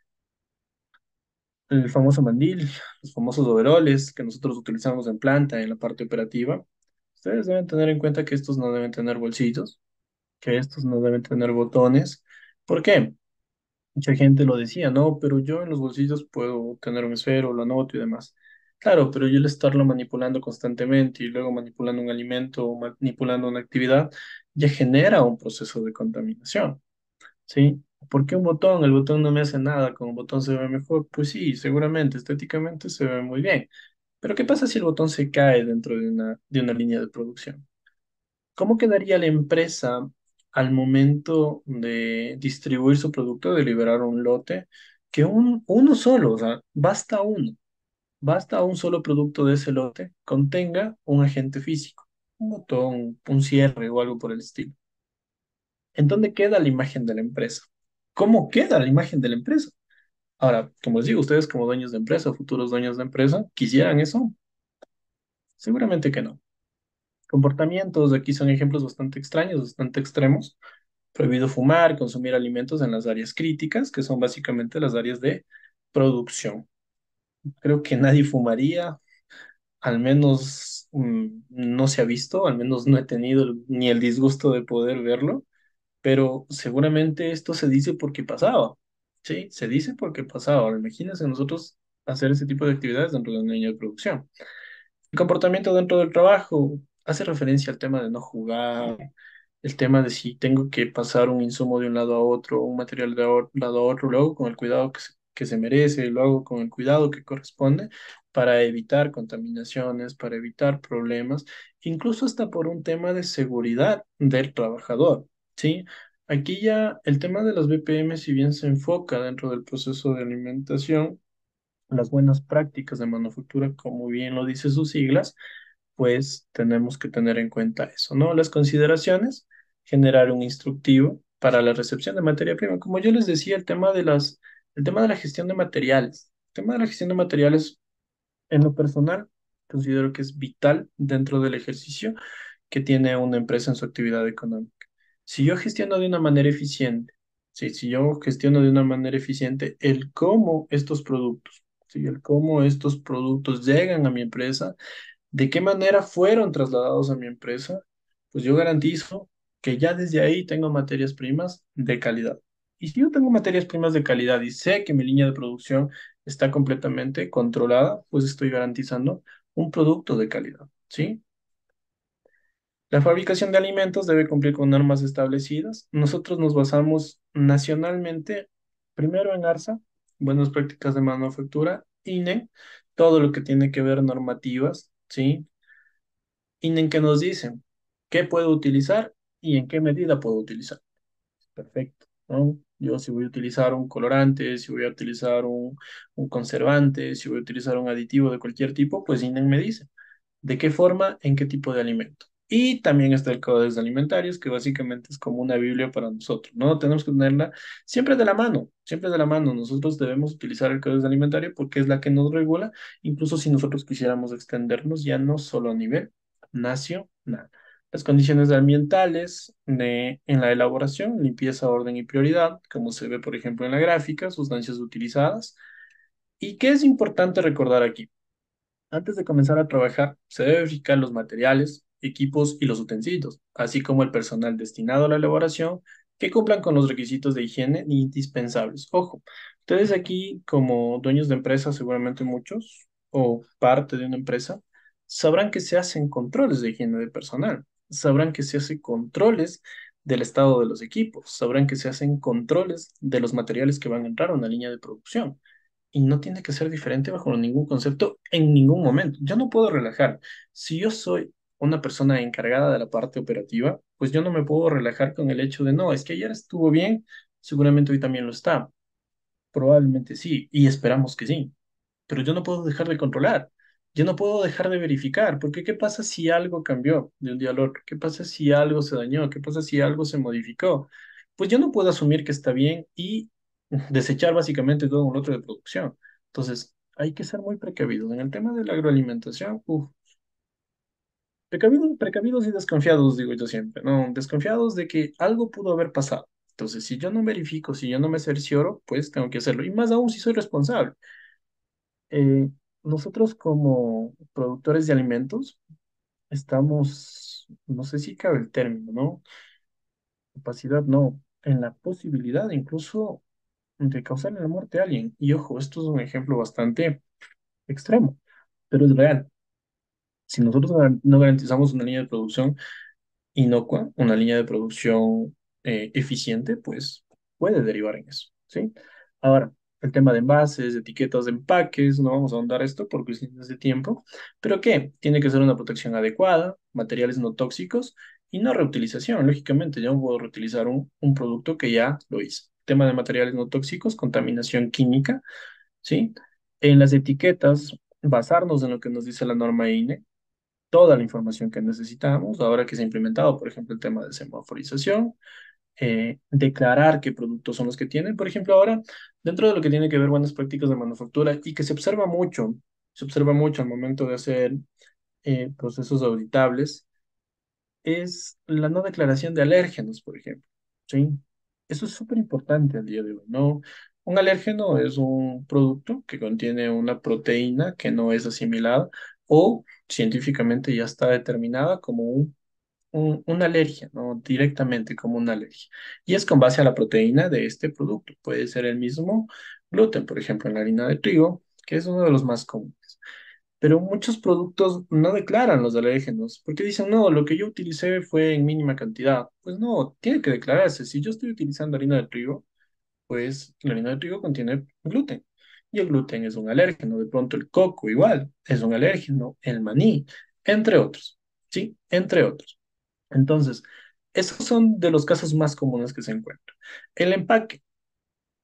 S2: El famoso mandil, los famosos overoles que nosotros utilizamos en planta, en la parte operativa. Ustedes deben tener en cuenta que estos no deben tener bolsillos, que estos no deben tener botones. ¿Por qué? Mucha gente lo decía, no, pero yo en los bolsillos puedo tener un esfero, lo anoto y demás. Claro, pero yo el estarlo manipulando constantemente y luego manipulando un alimento o manipulando una actividad, ya genera un proceso de contaminación. ¿Sí? ¿Por qué un botón? El botón no me hace nada, con un botón se ve mejor. Pues sí, seguramente, estéticamente se ve muy bien. Pero ¿qué pasa si el botón se cae dentro de una línea de producción? ¿Cómo quedaría la empresa al momento de distribuir su producto, de liberar un lote? Que uno solo, o sea, basta un solo producto de ese lote contenga un agente físico, un botón, un cierre o algo por el estilo. ¿En dónde queda la imagen de la empresa? ¿Cómo queda la imagen de la empresa? Ahora, como les digo, ustedes como dueños de empresa, futuros dueños de empresa, ¿quisieran eso? Seguramente que no. Comportamientos, aquí son ejemplos bastante extraños, bastante extremos. Prohibido fumar, consumir alimentos en las áreas críticas, que son básicamente las áreas de producción. Creo que nadie fumaría, al menos no se ha visto, al menos no he tenido ni el disgusto de poder verlo, pero seguramente esto se dice porque pasaba, ¿sí? Se dice porque pasaba. Ahora, imagínense nosotros hacer ese tipo de actividades dentro de una línea de producción. El comportamiento dentro del trabajo hace referencia al tema de no jugar, el tema de si tengo que pasar un insumo de un lado a otro, un material de lado a otro, lo hago con el cuidado que se merece, lo hago con el cuidado que corresponde para evitar contaminaciones, para evitar problemas, incluso hasta por un tema de seguridad del trabajador, ¿sí? Aquí ya el tema de las BPM, si bien se enfoca dentro del proceso de alimentación, las buenas prácticas de manufactura, como bien lo dice sus siglas, pues tenemos que tener en cuenta eso, ¿no? Las consideraciones, generar un instructivo para la recepción de materia prima. Como yo les decía, el tema de las El tema de la gestión de materiales. El tema de la gestión de materiales, en lo personal, considero que es vital dentro del ejercicio que tiene una empresa en su actividad económica. Si yo gestiono de una manera eficiente, sí, si yo gestiono de una manera eficiente el cómo estos productos, sí, el cómo estos productos llegan a mi empresa, de qué manera fueron trasladados a mi empresa, pues yo garantizo que ya desde ahí tengo materias primas de calidad. Y si yo tengo materias primas de calidad y sé que mi línea de producción está completamente controlada, pues estoy garantizando un producto de calidad, ¿sí? La fabricación de alimentos debe cumplir con normas establecidas. Nosotros nos basamos nacionalmente, primero en ARSA, Buenas Prácticas de Manufactura, INE, todo lo que tiene que ver normativas, ¿sí? INE que nos dicen qué puedo utilizar y en qué medida puedo utilizar. Perfecto, ¿no? Yo si voy a utilizar un colorante, si voy a utilizar un conservante, si voy a utilizar un aditivo de cualquier tipo, pues INE me dice de qué forma, en qué tipo de alimento. Y también está el Código Alimentarios, que básicamente es como una Biblia para nosotros, ¿no? Tenemos que tenerla siempre de la mano, siempre de la mano. Nosotros debemos utilizar el Código Alimentario porque es la que nos regula, incluso si nosotros quisiéramos extendernos ya no solo a nivel nacional. Las condiciones ambientales en la elaboración, limpieza, orden y prioridad, como se ve, por ejemplo, en la gráfica, sustancias utilizadas. ¿Y qué es importante recordar aquí? Antes de comenzar a trabajar, se debe verificar los materiales, equipos y los utensilios, así como el personal destinado a la elaboración, que cumplan con los requisitos de higiene indispensables. Ojo, ustedes aquí como dueños de empresas, seguramente muchos, o parte de una empresa, sabrán que se hacen controles de higiene de personal, sabrán que se hacen controles del estado de los equipos, sabrán que se hacen controles de los materiales que van a entrar a una línea de producción. Y no tiene que ser diferente bajo ningún concepto en ningún momento. Yo no puedo relajar. Si yo soy una persona encargada de la parte operativa, pues yo no me puedo relajar con el hecho de, no, es que ayer estuvo bien, seguramente hoy también lo está. Probablemente sí, y esperamos que sí, pero yo no puedo dejar de controlar. Yo no puedo dejar de verificar, porque ¿qué pasa si algo cambió de un día al otro? ¿Qué pasa si algo se dañó? ¿Qué pasa si algo se modificó? Pues yo no puedo asumir que está bien y desechar básicamente todo un lote de producción. Entonces, hay que ser muy precavidos. En el tema de la agroalimentación, precavidos, precavidos y desconfiados, digo yo siempre, ¿no? Desconfiados de que algo pudo haber pasado. Entonces, si yo no verifico, si yo no me cercioro, pues tengo que hacerlo. Y más aún si soy responsable. Eh, Nosotros como productores de alimentos estamos, no sé si cabe el término, ¿no? Capacidad, no, en la posibilidad incluso de causarle la muerte a alguien. Y ojo, esto es un ejemplo bastante extremo, pero es real. Si nosotros no garantizamos una línea de producción inocua, una línea de producción eficiente, pues puede derivar en eso, ¿sí? Ahora, el tema de envases, etiquetas de empaques, no vamos a ahondar esto por cuestiones de tiempo, pero ¿qué? Tiene que ser una protección adecuada, materiales no tóxicos y no reutilización. Lógicamente, yo no puedo reutilizar un producto que ya lo hice. Tema de materiales no tóxicos, contaminación química, ¿sí? En las etiquetas, basarnos en lo que nos dice la norma INE, toda la información que necesitamos, ahora que se ha implementado, por ejemplo, el tema de semaforización, declarar qué productos son los que tienen. Por ejemplo, ahora, dentro de lo que tiene que ver buenas prácticas de manufactura y que se observa mucho al momento de hacer procesos auditables, es la no declaración de alérgenos, por ejemplo. ¿Sí? Eso es súper importante al día de hoy, ¿no? Un alérgeno es un producto que contiene una proteína que no es asimilada o científicamente ya está determinada como una alergia, ¿no? Directamente como una alergia. Y es con base a la proteína de este producto. Puede ser el mismo gluten, por ejemplo, en la harina de trigo, que es uno de los más comunes. Pero muchos productos no declaran los alérgenos, porque dicen, no, lo que yo utilicé fue en mínima cantidad. Pues no, tiene que declararse. Si yo estoy utilizando harina de trigo, pues la harina de trigo contiene gluten. Y el gluten es un alérgeno. De pronto el coco igual es un alérgeno, el maní, entre otros. ¿Sí? Entre otros. Entonces, esos son de los casos más comunes que se encuentran. El empaque.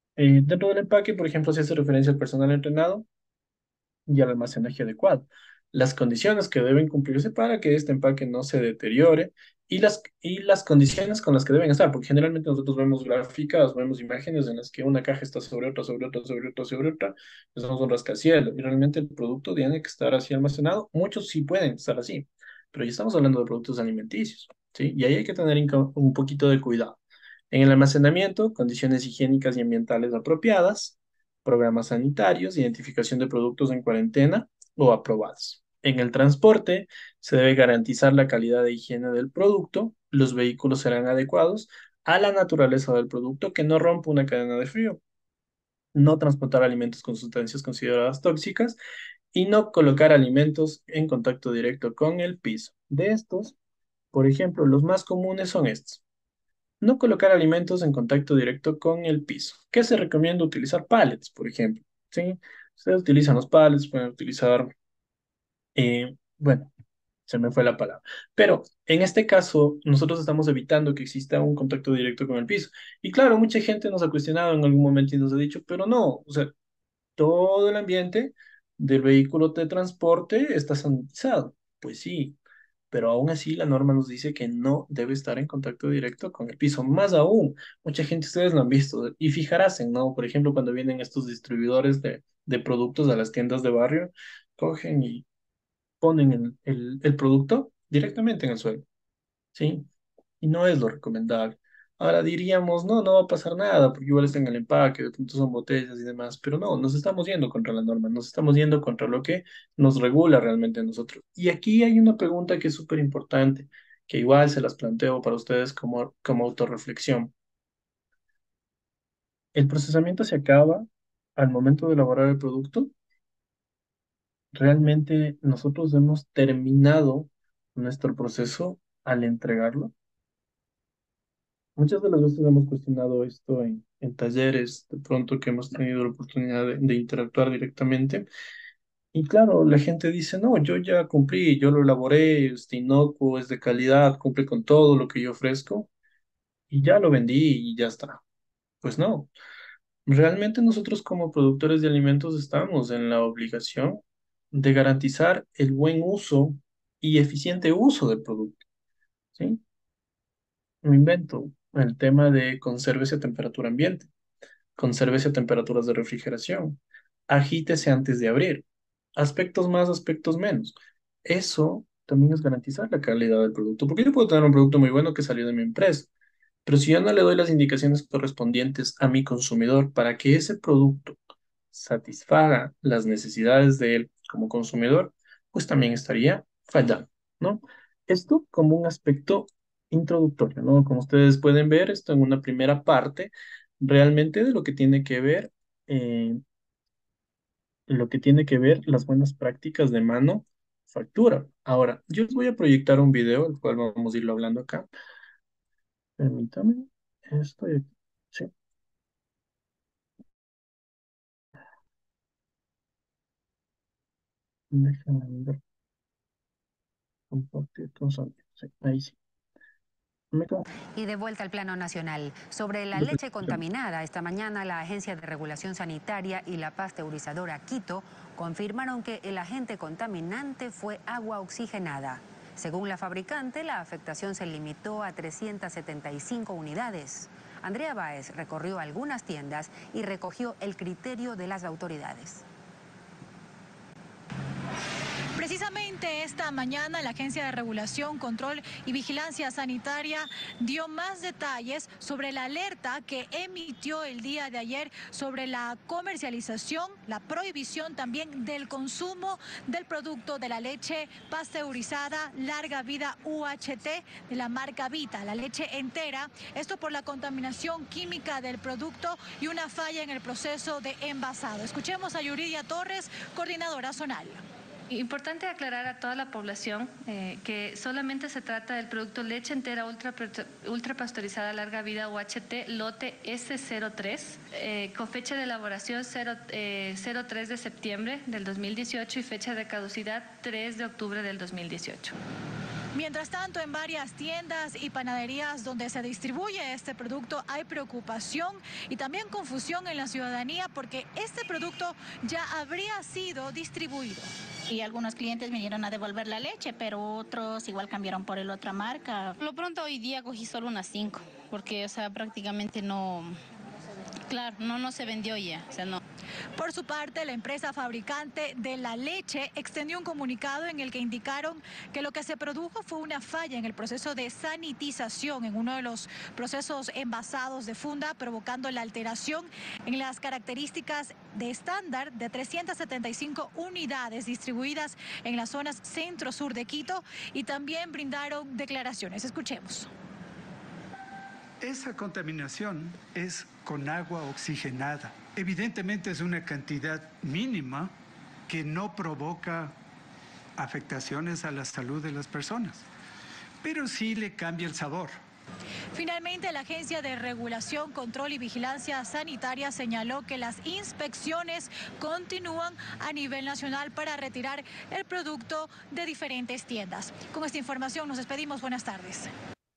S2: Dentro del empaque, por ejemplo, se hace referencia al personal entrenado y al almacenaje adecuado. las condiciones que deben cumplirse para que este empaque no se deteriore y las condiciones con las que deben estar, porque generalmente nosotros vemos gráficas, vemos imágenes en las que una caja está sobre otra, sobre otra, sobre otra, sobre otra, pues somos un rascacielos, y realmente el producto tiene que estar así almacenado. Muchos sí pueden estar así, pero ya estamos hablando de productos alimenticios, ¿sí? Y ahí hay que tener un poquito de cuidado. En el almacenamiento, condiciones higiénicas y ambientales apropiadas, programas sanitarios, identificación de productos en cuarentena o aprobados. En el transporte, se debe garantizar la calidad de higiene del producto, los vehículos serán adecuados a la naturaleza del producto, que no rompa una cadena de frío, no transportar alimentos con sustancias consideradas tóxicas y no colocar alimentos en contacto directo con el piso. De estos, por ejemplo, los más comunes son estos. No colocar alimentos en contacto directo con el piso. ¿Qué se recomienda? Utilizar pallets, por ejemplo. ¿Sí? Ustedes utilizan los pallets, pueden utilizar, bueno, se me fue la palabra. Pero en este caso, nosotros estamos evitando que exista un contacto directo con el piso. Y claro, mucha gente nos ha cuestionado en algún momento y nos ha dicho, pero no, o sea, todo el ambiente del vehículo de transporte está sanitizado. Pues sí, pero aún así la norma nos dice que no debe estar en contacto directo con el piso. Más aún, mucha gente, ustedes lo han visto y fijarás en, ¿no? Por ejemplo, cuando vienen estos distribuidores de productos a las tiendas de barrio, cogen y ponen el producto directamente en el suelo, ¿sí? Y no es lo recomendable. Ahora diríamos, no, no va a pasar nada, porque igual está en el empaque, de pronto son botellas y demás, pero no, nos estamos yendo contra la norma, nos estamos yendo contra lo que nos regula realmente a nosotros. Y aquí hay una pregunta que es súper importante, que igual se las planteo para ustedes como autorreflexión. ¿El procesamiento se acaba al momento de elaborar el producto? ¿Realmente nosotros hemos terminado nuestro proceso al entregarlo? Muchas de las veces hemos cuestionado esto en talleres, de pronto que hemos tenido la oportunidad de interactuar directamente. Y claro, la gente dice, no, yo ya cumplí, yo lo elaboré, es inocuo, es de calidad, cumple con todo lo que yo ofrezco y ya lo vendí y ya está. Pues no, realmente nosotros como productores de alimentos estamos en la obligación de garantizar el buen uso y eficiente uso del producto, ¿sí? Me invento el tema de consérvese a temperatura ambiente. Consérvese a temperaturas de refrigeración, agítese antes de abrir, aspectos más, aspectos menos. Eso también es garantizar la calidad del producto, porque yo puedo tener un producto muy bueno que salió de mi empresa, pero si yo no le doy las indicaciones correspondientes a mi consumidor para que ese producto satisfaga las necesidades de él como consumidor, pues también estaría fallando, ¿no? Esto como un aspecto introductorio, ¿no? Como ustedes pueden ver, esto en una primera parte realmente de eh, lo que tiene que ver las buenas prácticas de manufactura. Ahora, yo les voy a proyectar un video, el cual vamos a irlo hablando acá. Permítame, estoy aquí. Sí, déjame ver, compartir con sonido. Sí, ahí sí. Me quedo-
S3: Y de vuelta al plano nacional. Sobre la leche contaminada, esta mañana la Agencia de Regulación Sanitaria y la Pasteurizadora Quito confirmaron que el agente contaminante fue agua oxigenada. Según la fabricante, la afectación se limitó a 375 unidades. Andrea Báez recorrió algunas tiendas y recogió el criterio de las autoridades.
S4: Precisamente esta mañana la Agencia de Regulación, Control y Vigilancia Sanitaria dio más detalles sobre la alerta que emitió el día de ayer sobre la comercialización, la prohibición también del consumo del producto de la leche pasteurizada larga vida UHT de la marca Vita, la leche entera, esto por la contaminación química del producto y una falla en el proceso de envasado. Escuchemos a Yuridia Torres, coordinadora zonal.
S5: Importante aclarar a toda la población que solamente se trata del producto leche entera ultra pasteurizada larga vida UHT lote S03 con fecha de elaboración 03 de septiembre del 2018 y fecha de caducidad 3 de octubre del 2018.
S4: Mientras tanto, en varias tiendas y panaderías donde se distribuye este producto hay preocupación y también confusión en la ciudadanía porque este producto ya habría sido distribuido.
S6: Y algunos clientes vinieron a devolver la leche, pero otros igual cambiaron por el otra marca.
S7: Lo pronto hoy día cogí solo unas 5, porque, o sea, prácticamente no, claro, no se vendió ya, o sea, no.
S4: Por su parte, la empresa fabricante de la leche extendió un comunicado en el que indicaron que lo que se produjo fue una falla en el proceso de sanitización en uno de los procesos envasados de funda, provocando la alteración en las características de estándar de 375 unidades distribuidas en las zonas centro-sur de Quito y también brindaron declaraciones. Escuchemos.
S8: Esa contaminación es con agua oxigenada. Evidentemente es una cantidad mínima que no provoca afectaciones a la salud de las personas, pero sí le cambia el sabor.
S4: Finalmente, la Agencia de Regulación, Control y Vigilancia Sanitaria señaló que las inspecciones continúan a nivel nacional para retirar el producto de diferentes tiendas. Con esta información nos despedimos. Buenas tardes.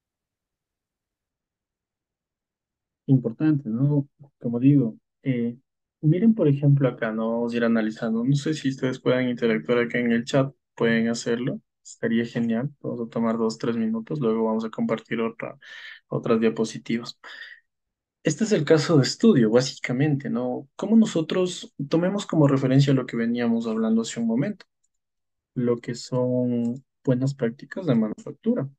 S2: Importante, ¿no? Como digo, miren, por ejemplo, acá, ¿no? Vamos a ir analizando. No sé si ustedes pueden interactuar acá en el chat, pueden hacerlo. Estaría genial. Vamos a tomar 2, 3 minutos, luego vamos a compartir otras diapositivas. Este es el caso de estudio, básicamente, ¿no? Cómo nosotros tomemos como referencia lo que veníamos hablando hace un momento, lo que son buenas prácticas de manufactura.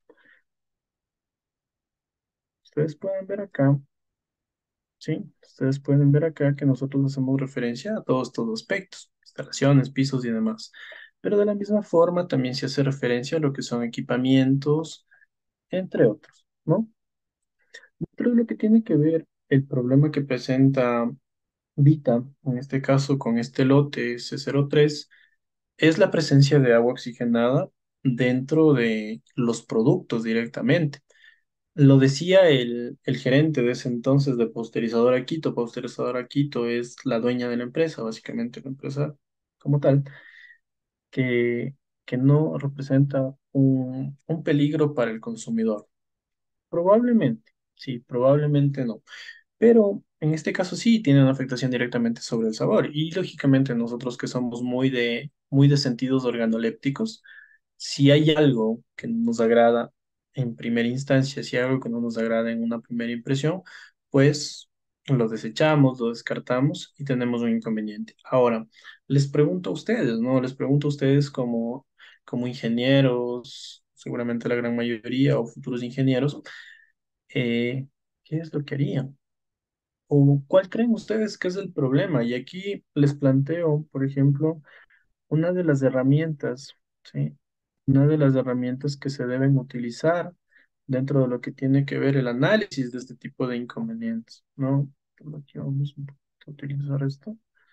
S2: Ustedes pueden ver acá. Sí, ustedes pueden ver acá que nosotros hacemos referencia a todos estos aspectos, instalaciones, pisos y demás. Pero de la misma forma también se hace referencia a lo que son equipamientos, entre otros, ¿no? Pero lo que tiene que ver el problema que presenta Vita, en este caso con este lote C03, es la presencia de agua oxigenada dentro de los productos directamente. Lo decía el gerente de ese entonces de Posterizadora Quito. Posterizadora Quito es la dueña de la empresa, básicamente la empresa como tal, que, que no representa un peligro para el consumidor. Probablemente, sí, probablemente no. Pero en este caso sí tiene una afectación directamente sobre el sabor. Y lógicamente nosotros que somos muy de sentidos organolépticos, si hay algo que no nos agrada en primera instancia, si hay algo que no nos agrada en una primera impresión, pues lo desechamos, lo descartamos y tenemos un inconveniente. Ahora, les pregunto a ustedes, ¿no? Les pregunto a ustedes como ingenieros, seguramente la gran mayoría o futuros ingenieros, eh, ¿qué es lo que harían? ¿O cuál creen ustedes que es el problema? Y aquí les planteo, por ejemplo, una de las herramientas, ¿sí? Una de las herramientas que se deben utilizar dentro de lo que tiene que ver el análisis de este tipo de inconvenientes, ¿no? Por aquí vamos un poquito a utilizar esto.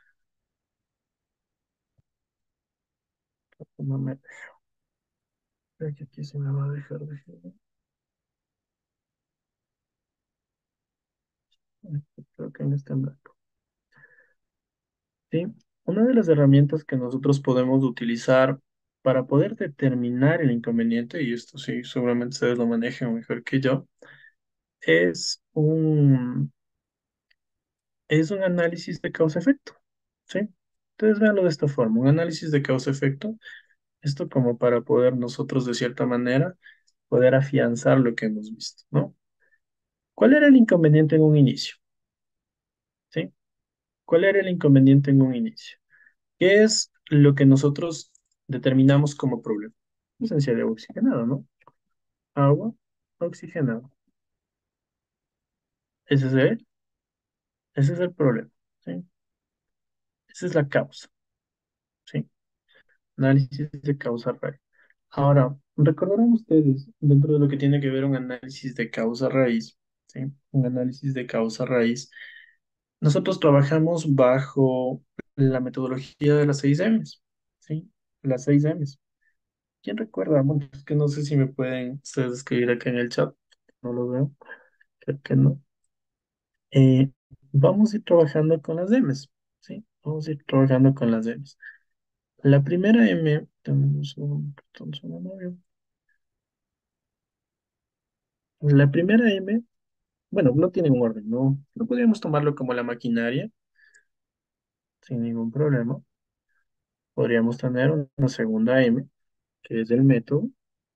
S2: No me creo que aquí se me va a dejar. Creo que en este en blanco. Sí, una de las herramientas que nosotros podemos utilizar para poder determinar el inconveniente, y esto sí, seguramente ustedes lo manejan mejor que yo, es un análisis de causa-efecto, ¿sí? Entonces véanlo de esta forma, un análisis de causa-efecto, esto como para poder nosotros de cierta manera poder afianzar lo que hemos visto, ¿no? ¿Cuál era el inconveniente en un inicio? ¿Sí? ¿Cuál era el inconveniente en un inicio? ¿Qué es lo que nosotros determinamos como problema? Presencia de agua oxigenada, ¿no? Agua oxigenada. Ese es el problema, ¿sí? Esa es la causa, ¿sí? Análisis de causa raíz. Ahora, recordarán ustedes, dentro de lo que tiene que ver un análisis de causa raíz, ¿sí? Un análisis de causa raíz. Nosotros trabajamos bajo la metodología de las 6 M's, ¿sí? Las 6 M's. ¿Quién recuerda? Bueno, es que no sé si me pueden ustedes escribir acá en el chat. No lo veo. Creo que no. Eh, vamos a ir trabajando con las M's, ¿sí? Vamos a ir trabajando con las M's. La primera M, tenemos un botón, su memoria. La primera M, bueno, no tiene un orden, no, no podríamos tomarlo como la maquinaria sin ningún problema. Podríamos tener una segunda M, que es el método.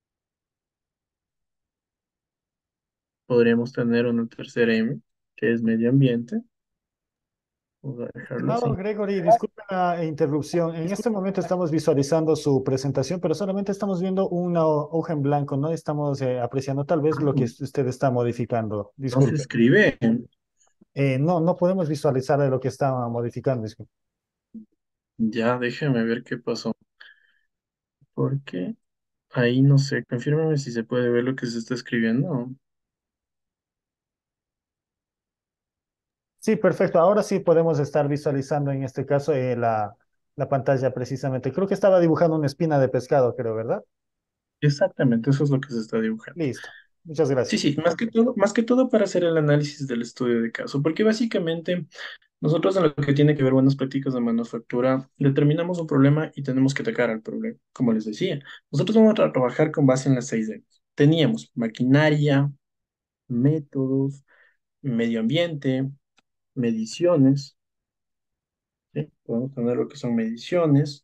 S2: Podríamos tener una tercera M, que es medio ambiente. Vamos a dejarlo
S1: Estimado
S2: así.
S1: Gregory, disculpe la interrupción. En este momento estamos visualizando su presentación, pero solamente estamos viendo una hoja en blanco, no estamos apreciando tal vez lo que usted está modificando.
S2: No se
S1: Disculpe.
S2: escribe.
S1: No, no podemos visualizar lo que está modificando. Disculpe.
S2: Ya, déjeme ver qué pasó. Porque ahí no sé, confírmame si se puede ver lo que se está escribiendo.
S1: Sí, perfecto. Ahora sí podemos estar visualizando en este caso la pantalla precisamente. Creo que estaba dibujando una espina de pescado, creo, ¿verdad?
S2: Exactamente, eso es lo que se está dibujando.
S1: Listo. Muchas
S2: Sí,
S1: gracias.
S2: sí, más que todo para hacer el análisis del estudio de caso, porque básicamente nosotros en lo que tiene que ver buenas prácticas de manufactura, determinamos un problema y tenemos que atacar al problema. Como les decía, nosotros vamos a trabajar con base en las 6 M. Teníamos maquinaria, métodos, medio ambiente, mediciones, ¿sí? Podemos tener lo que son mediciones,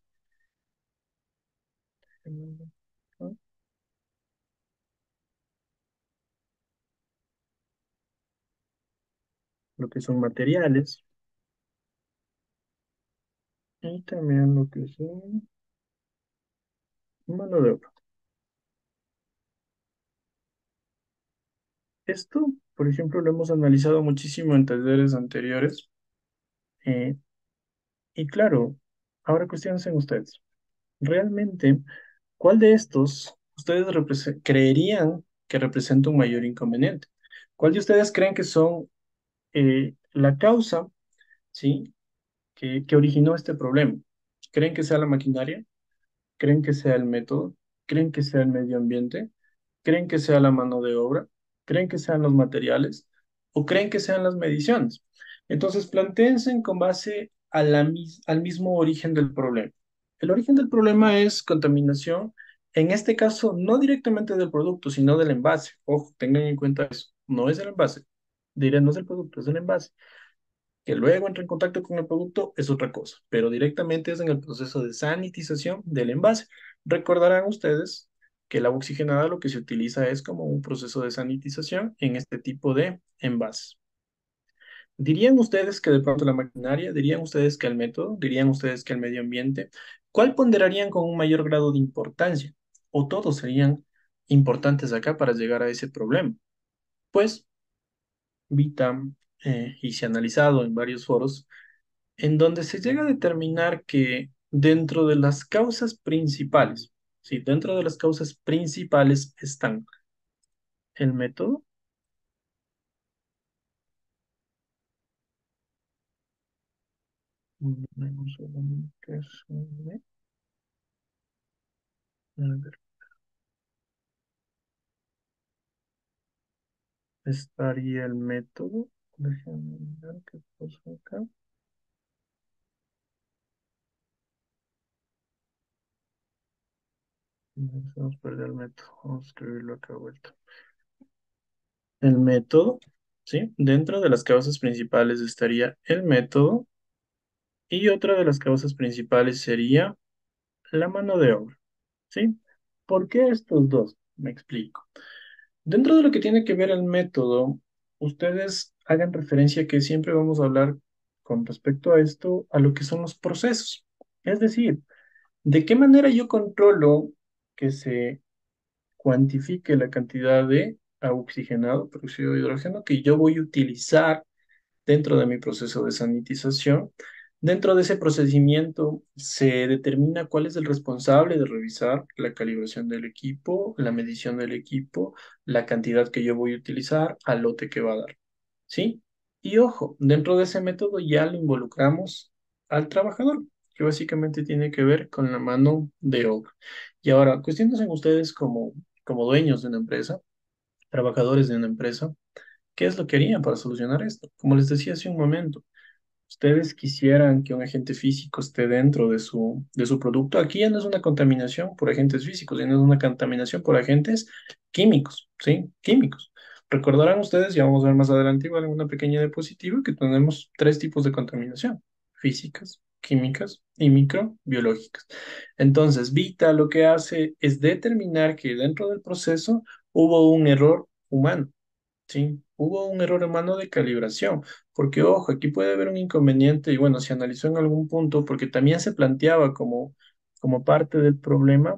S2: ¿no? Lo que son materiales y también lo que son mano de obra. Esto, por ejemplo, lo hemos analizado muchísimo en talleres anteriores. eh, y claro, ahora cuestiones en ustedes. Realmente, ¿cuál de estos ustedes creerían que representa un mayor inconveniente? ¿Cuál de ustedes creen que son la causa, ¿sí? Que originó este problema? ¿Creen que sea la maquinaria? ¿Creen que sea el método? ¿Creen que sea el medio ambiente? ¿Creen que sea la mano de obra? ¿Creen que sean los materiales? ¿O creen que sean las mediciones? Entonces, plantéense con base a al mismo origen del problema. El origen del problema es contaminación, en este caso, no directamente del producto, sino del envase. Ojo, tengan en cuenta eso. No es el envase. Diré, no es el producto, es el envase. Que luego entre en contacto con el producto es otra cosa, pero directamente es en el proceso de sanitización del envase. Recordarán ustedes que el agua oxigenada lo que se utiliza es como un proceso de sanitización en este tipo de envases. ¿Dirían ustedes que de pronto la maquinaria? ¿Dirían ustedes que el método? ¿Dirían ustedes que el medio ambiente? ¿Cuál ponderarían con un mayor grado de importancia? ¿O todos serían importantes acá para llegar a ese problema? Pues, Vita, y se ha analizado en varios foros, en donde se llega a determinar que dentro de las causas principales, sí, dentro de las causas principales están el método, un segundo que a ver, estaría el método, déjenme ver qué pasó acá. Vamos a perder el método, vamos a escribirlo acá de vuelta. El método, ¿sí? Dentro de las causas principales estaría el método y otra de las causas principales sería la mano de obra, ¿sí? ¿Por qué estos dos? Me explico. Dentro de lo que tiene que ver el método, ustedes hagan referencia que siempre vamos a hablar con respecto a esto, a lo que son los procesos. Es decir, ¿de qué manera yo controlo que se cuantifique la cantidad de agua oxigenado, peróxido de hidrógeno que yo voy a utilizar dentro de mi proceso de sanitización? Dentro de ese procedimiento se determina cuál es el responsable de revisar la calibración del equipo, la medición del equipo, la cantidad que yo voy a utilizar, al lote que va a dar, ¿sí? Y ojo, dentro de ese método ya lo involucramos al trabajador, que básicamente tiene que ver con la mano de obra. Y ahora, cuestiones ustedes como dueños de una empresa, trabajadores de una empresa, ¿qué es lo que harían para solucionar esto? Como les decía hace un momento, ustedes quisieran que un agente físico esté dentro de su producto. Aquí ya no es una contaminación por agentes físicos, sino es una contaminación por agentes químicos, ¿sí? Químicos. Recordarán ustedes, ya vamos a ver más adelante igual en una pequeña diapositiva, que tenemos tres tipos de contaminación: físicas, químicas y microbiológicas. Entonces, Vita lo que hace es determinar que dentro del proceso hubo un error humano. Sí, hubo un error humano de calibración, porque ojo, aquí puede haber un inconveniente y bueno, se analizó en algún punto, porque también se planteaba como parte del problema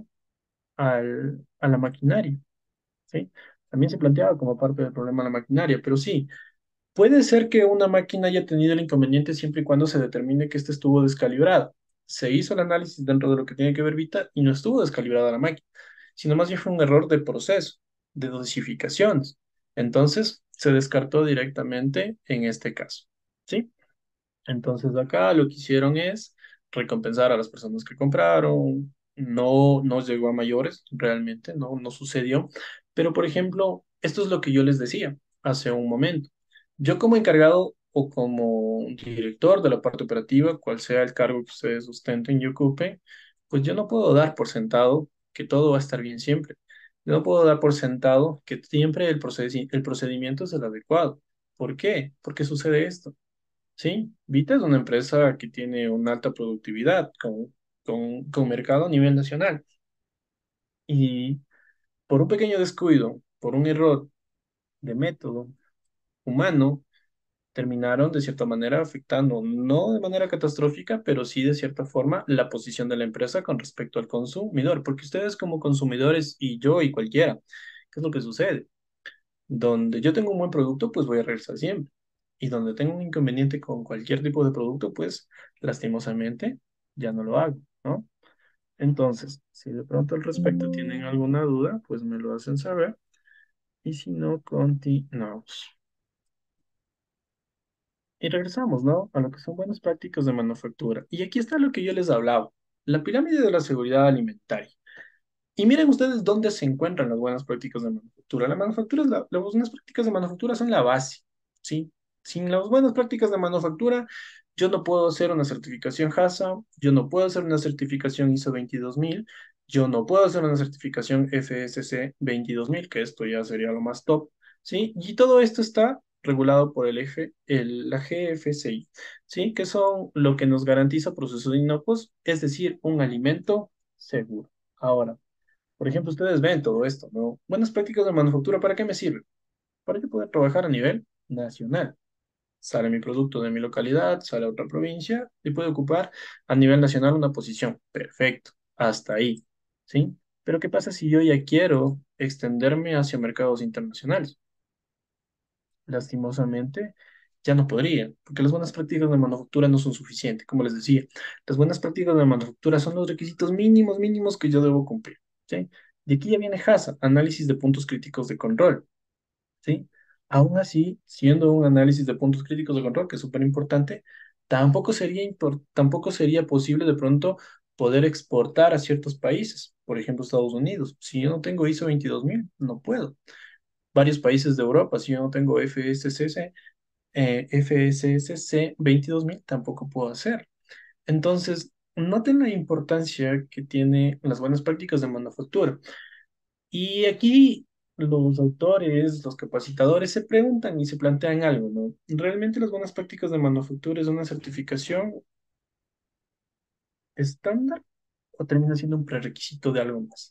S2: a la maquinaria, ¿sí? También se planteaba como parte del problema a la maquinaria, pero sí, puede ser que una máquina haya tenido el inconveniente siempre y cuando se determine que éste estuvo descalibrado. Se hizo el análisis dentro de lo que tiene que ver Vita y no estuvo descalibrada la máquina, sino más bien fue un error de proceso, de dosificaciones. Entonces, se descartó directamente en este caso, ¿sí? Entonces, acá lo que hicieron es recompensar a las personas que compraron. No, no llegó a mayores, realmente, no sucedió. Pero, por ejemplo, esto es lo que yo les decía hace un momento. Yo como encargado o como director de la parte operativa, cual sea el cargo que ustedes ostenten y ocupen, pues yo no puedo dar por sentado que todo va a estar bien siempre. Yo no puedo dar por sentado que siempre el procedimiento es el adecuado. ¿Por qué? Porque sucede esto. Sí, Vita es una empresa que tiene una alta productividad con mercado a nivel nacional. Y por un pequeño descuido, por un error de método humano, terminaron de cierta manera afectando, no de manera catastrófica, pero sí de cierta forma la posición de la empresa con respecto al consumidor. Porque ustedes como consumidores y yo y cualquiera, ¿qué es lo que sucede? Donde yo tengo un buen producto, pues voy a regresar siempre. Y donde tengo un inconveniente con cualquier tipo de producto, pues lastimosamente ya no lo hago, ¿no? Entonces, si de pronto al respecto tienen alguna duda, pues me lo hacen saber. Y si no, continuamos. Y regresamos, ¿no? A lo que son buenas prácticas de manufactura. Y aquí está lo que yo les hablaba, la pirámide de la seguridad alimentaria. Y miren ustedes dónde se encuentran las buenas prácticas de manufactura. La manufactura las buenas prácticas de manufactura son la base, ¿sí? Sin las buenas prácticas de manufactura, yo no puedo hacer una certificación HACCP, yo no puedo hacer una certificación ISO 22000, yo no puedo hacer una certificación FSC 22000, que esto ya sería lo más top, ¿sí? Y todo esto está regulado por la GFCI, ¿sí? Que son lo que nos garantiza procesos inocuos, es decir, un alimento seguro. Ahora, por ejemplo, ustedes ven todo esto, ¿no? Buenas prácticas de manufactura, ¿para qué me sirven? Para yo poder trabajar a nivel nacional. Sale mi producto de mi localidad, sale a otra provincia y puede ocupar a nivel nacional una posición. Perfecto, hasta ahí, ¿sí? Pero ¿qué pasa si yo ya quiero extenderme hacia mercados internacionales? Lastimosamente, ya no podría, porque las buenas prácticas de manufactura no son suficientes, como les decía. Las buenas prácticas de manufactura son los requisitos mínimos, mínimos que yo debo cumplir, ¿sí? De aquí ya viene HACCP, análisis de puntos críticos de control, ¿sí? Aún así, siendo un análisis de puntos críticos de control, que es súper importante, tampoco sería posible de pronto poder exportar a ciertos países, por ejemplo, Estados Unidos. Si yo no tengo ISO 22000, no puedo. Varios países de Europa, si yo no tengo FSSC 22000, tampoco puedo hacer. Entonces, noten la importancia que tiene las buenas prácticas de manufactura. Y aquí los autores, los capacitadores se preguntan y se plantean algo, ¿no? ¿Realmente las buenas prácticas de manufactura es una certificación estándar o termina siendo un prerequisito de algo más?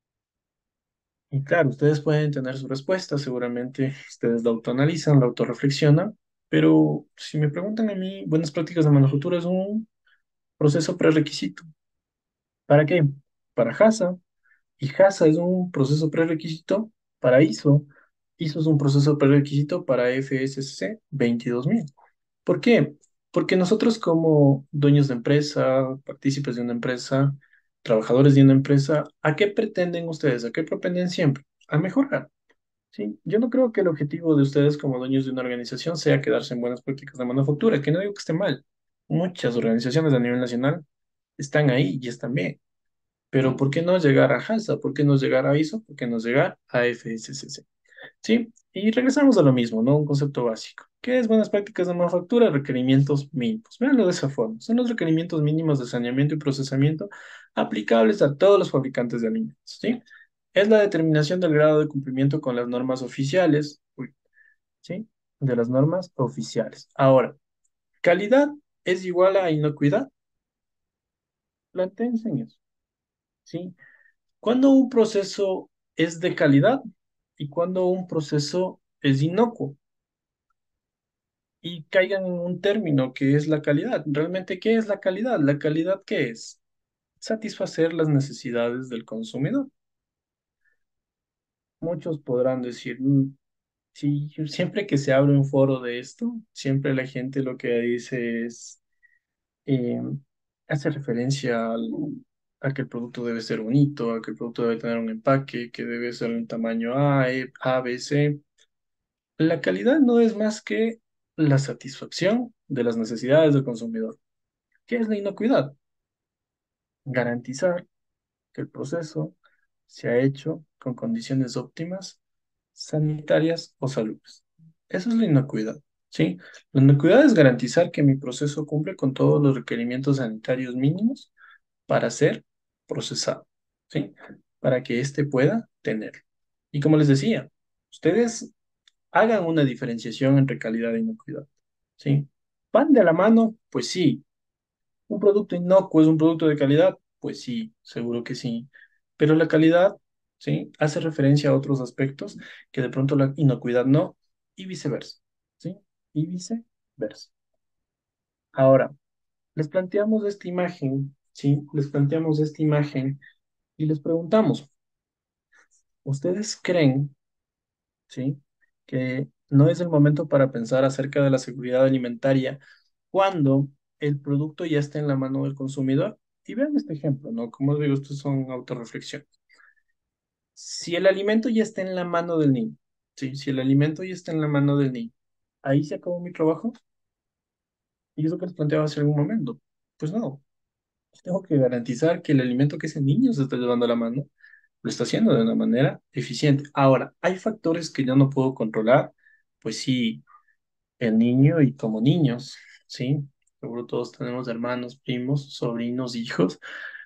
S2: Y claro, ustedes pueden tener su respuesta, seguramente ustedes la autoanalizan, la autorreflexionan, pero si me preguntan a mí, buenas prácticas de manufactura es un proceso prerequisito. ¿Para qué? Para HACCP. Y HACCP es un proceso prerequisito para ISO. ISO es un proceso prerequisito para FSC 22000. ¿Por qué? Porque nosotros como dueños de empresa, partícipes de una empresa, trabajadores de una empresa, ¿a qué pretenden ustedes? ¿A qué propenden siempre? A mejorar. ¿Sí? Yo no creo que el objetivo de ustedes como dueños de una organización sea quedarse en buenas prácticas de manufactura, que no digo que esté mal. Muchas organizaciones a nivel nacional están ahí y están bien. Pero ¿por qué no llegar a HACCP? ¿Por qué no llegar a ISO? ¿Por qué no llegar a FSCC? ¿Sí? Y regresamos a lo mismo, ¿no? Un concepto básico. ¿Qué es buenas prácticas de manufactura? Requerimientos mínimos. Véanlo de esa forma. Son los requerimientos mínimos de saneamiento y procesamiento aplicables a todos los fabricantes de alimentos, ¿sí? Es la determinación del grado de cumplimiento con las normas oficiales. Uy, ¿sí? De las normas oficiales. Ahora, calidad es igual a inocuidad. Plantéense en eso, ¿sí? Cuando un proceso es de calidad y cuando un proceso es inocuo. Y caigan en un término que es la calidad. Realmente, ¿qué es la calidad? ¿La calidad qué es? Satisfacer las necesidades del consumidor. Muchos podrán decir, sí, siempre que se abre un foro de esto, siempre la gente lo que dice es, eh, hace referencia a que el producto debe ser bonito, a que el producto debe tener un empaque, que debe ser en tamaño A, B, C. La calidad no es más que la satisfacción de las necesidades del consumidor. ¿Qué es la inocuidad? Garantizar que el proceso se ha hecho con condiciones óptimas, sanitarias o salubres. Eso es la inocuidad, ¿sí? La inocuidad es garantizar que mi proceso cumple con todos los requerimientos sanitarios mínimos para ser procesado, ¿sí? Para que éste pueda tener. Y como les decía, ustedes hagan una diferenciación entre calidad e inocuidad, ¿sí? ¿Van de la mano? Pues sí. ¿Un producto inocuo es un producto de calidad? Pues sí, seguro que sí. Pero la calidad, ¿sí? Hace referencia a otros aspectos que de pronto la inocuidad no, y viceversa, ¿sí? Y viceversa. Ahora, les planteamos esta imagen, ¿sí? Les planteamos esta imagen y les preguntamos, ¿ustedes creen, ¿sí? Que no es el momento para pensar acerca de la seguridad alimentaria cuando el producto ya está en la mano del consumidor? Y vean este ejemplo, ¿no? Como digo, estos son autorreflexiones. Si el alimento ya está en la mano del niño, ¿sí? Si el alimento ya está en la mano del niño, ¿ahí se acabó mi trabajo? Y eso que les planteaba hace algún momento. Pues no, tengo que garantizar que el alimento que ese niño se está llevando a la mano lo está haciendo de una manera eficiente. Ahora, hay factores que yo no puedo controlar, pues sí, el niño y como niños, ¿sí? Seguro todos tenemos hermanos, primos, sobrinos, hijos,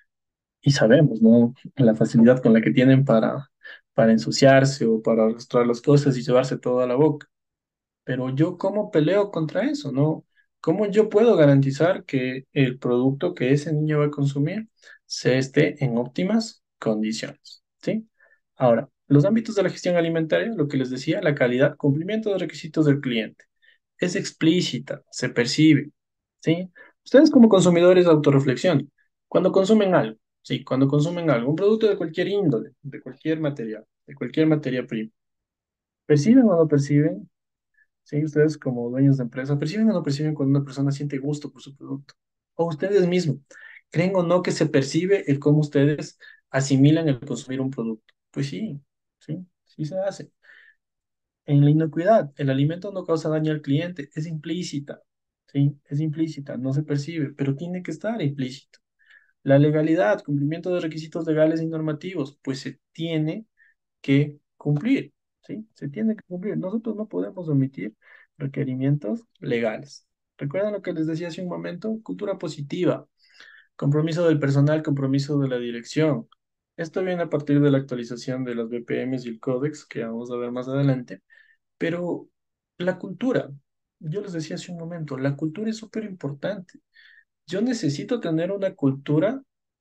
S2: y sabemos, ¿no? La facilidad con la que tienen para ensuciarse o para arrastrar las cosas y llevarse todo a la boca. Pero yo, ¿cómo peleo contra eso, no? ¿Cómo yo puedo garantizar que el producto que ese niño va a consumir se esté en óptimas condiciones? ¿Sí? Ahora, los ámbitos de la gestión alimentaria, lo que les decía, la calidad, cumplimiento de requisitos del cliente. Es explícita, se percibe, ¿sí? Ustedes como consumidores autorreflexión, cuando consumen algo, sí, cuando consumen algo, un producto de cualquier índole, de cualquier material, de cualquier materia prima, ¿perciben o no perciben? Sí, ustedes como dueños de empresa, ¿perciben o no perciben cuando una persona siente gusto por su producto? O ustedes mismos, ¿creen o no que se percibe el cómo ustedes asimilan el consumir un producto? Pues sí, sí, sí se hace. En la inocuidad, el alimento no causa daño al cliente, es implícita, ¿sí? Es implícita, no se percibe, pero tiene que estar implícito. La legalidad, cumplimiento de requisitos legales y normativos, pues se tiene que cumplir, ¿sí? Se tiene que cumplir. Nosotros no podemos omitir requerimientos legales. ¿Recuerdan lo que les decía hace un momento? Cultura positiva, compromiso del personal, compromiso de la dirección. Esto viene a partir de la actualización de las BPMs y el Códex, que vamos a ver más adelante, pero la cultura, yo les decía hace un momento, la cultura es súper importante. Yo necesito tener una cultura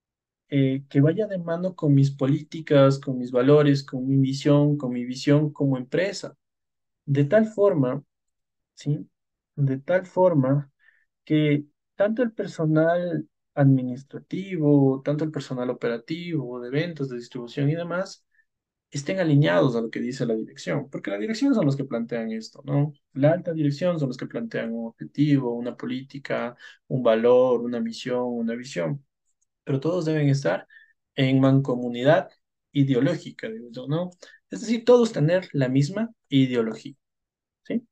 S2: que vaya de mano con mis políticas, con mis valores, con mi visión como empresa. De tal forma, ¿sí? De tal forma que tanto el personal administrativo, tanto el personal operativo, de ventas, de distribución y demás, estén alineados a lo que dice la dirección, porque la dirección son los que plantean esto, ¿no? La alta dirección son los que plantean un objetivo, una política, un valor, una misión, una visión, pero todos deben estar en mancomunidad ideológica, digo yo, ¿no? Es decir, todos tener la misma ideología, ¿sí?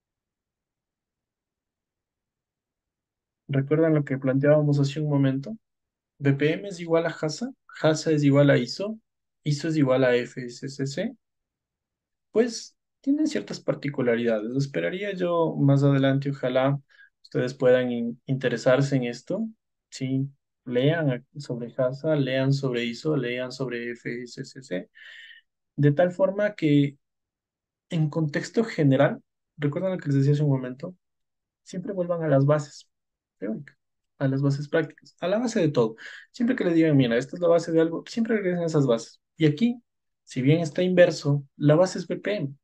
S2: ¿Recuerdan lo que planteábamos hace un momento? BPM es igual a HASA, HASA es igual a ISO, ISO es igual a FSSC, pues tienen ciertas particularidades. Esperaría yo más adelante, ojalá ustedes puedan interesarse en esto, ¿sí? Lean sobre HASA, lean sobre ISO, lean sobre FSSC, de tal forma que en contexto general ¿Recuerdan lo que les decía hace un momento? Siempre vuelvan a las bases teóricas, a las bases prácticas, a la base de todo. Siempre que les digan, mira, esta es la base de algo, siempre regresen a esas bases. Y aquí, si bien está inverso, la base es BPM.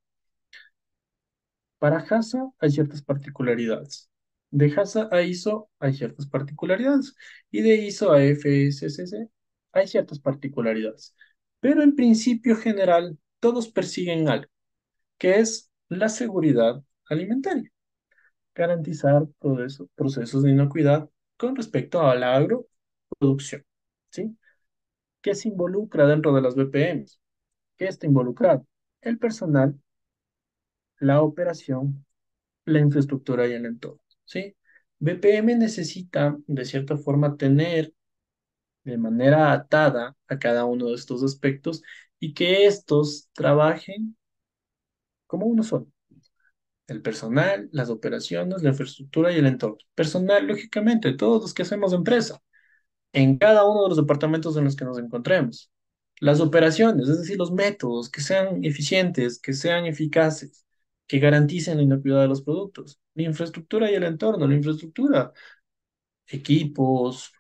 S2: Para HASA hay ciertas particularidades. De HASA a ISO hay ciertas particularidades. Y de ISO a FSSC hay ciertas particularidades. Pero en principio general, todos persiguen algo, que es la seguridad alimentaria. Garantizar procesos de inocuidad con respecto a la agroproducción. ¿Sí? ¿Qué se involucra dentro de las BPMs? ¿Qué está involucrado? El personal, la operación, la infraestructura y el entorno, ¿sí? BPM necesita, de cierta forma, tener de manera atada a cada uno de estos aspectos y que estos trabajen como uno solo. El personal, las operaciones, la infraestructura y el entorno. Personal, lógicamente, todos los que hacemos empresa, en cada uno de los departamentos en los que nos encontremos. Las operaciones, es decir, los métodos que sean eficientes, que sean eficaces, que garanticen la inocuidad de los productos. La infraestructura y el entorno, la infraestructura, equipos,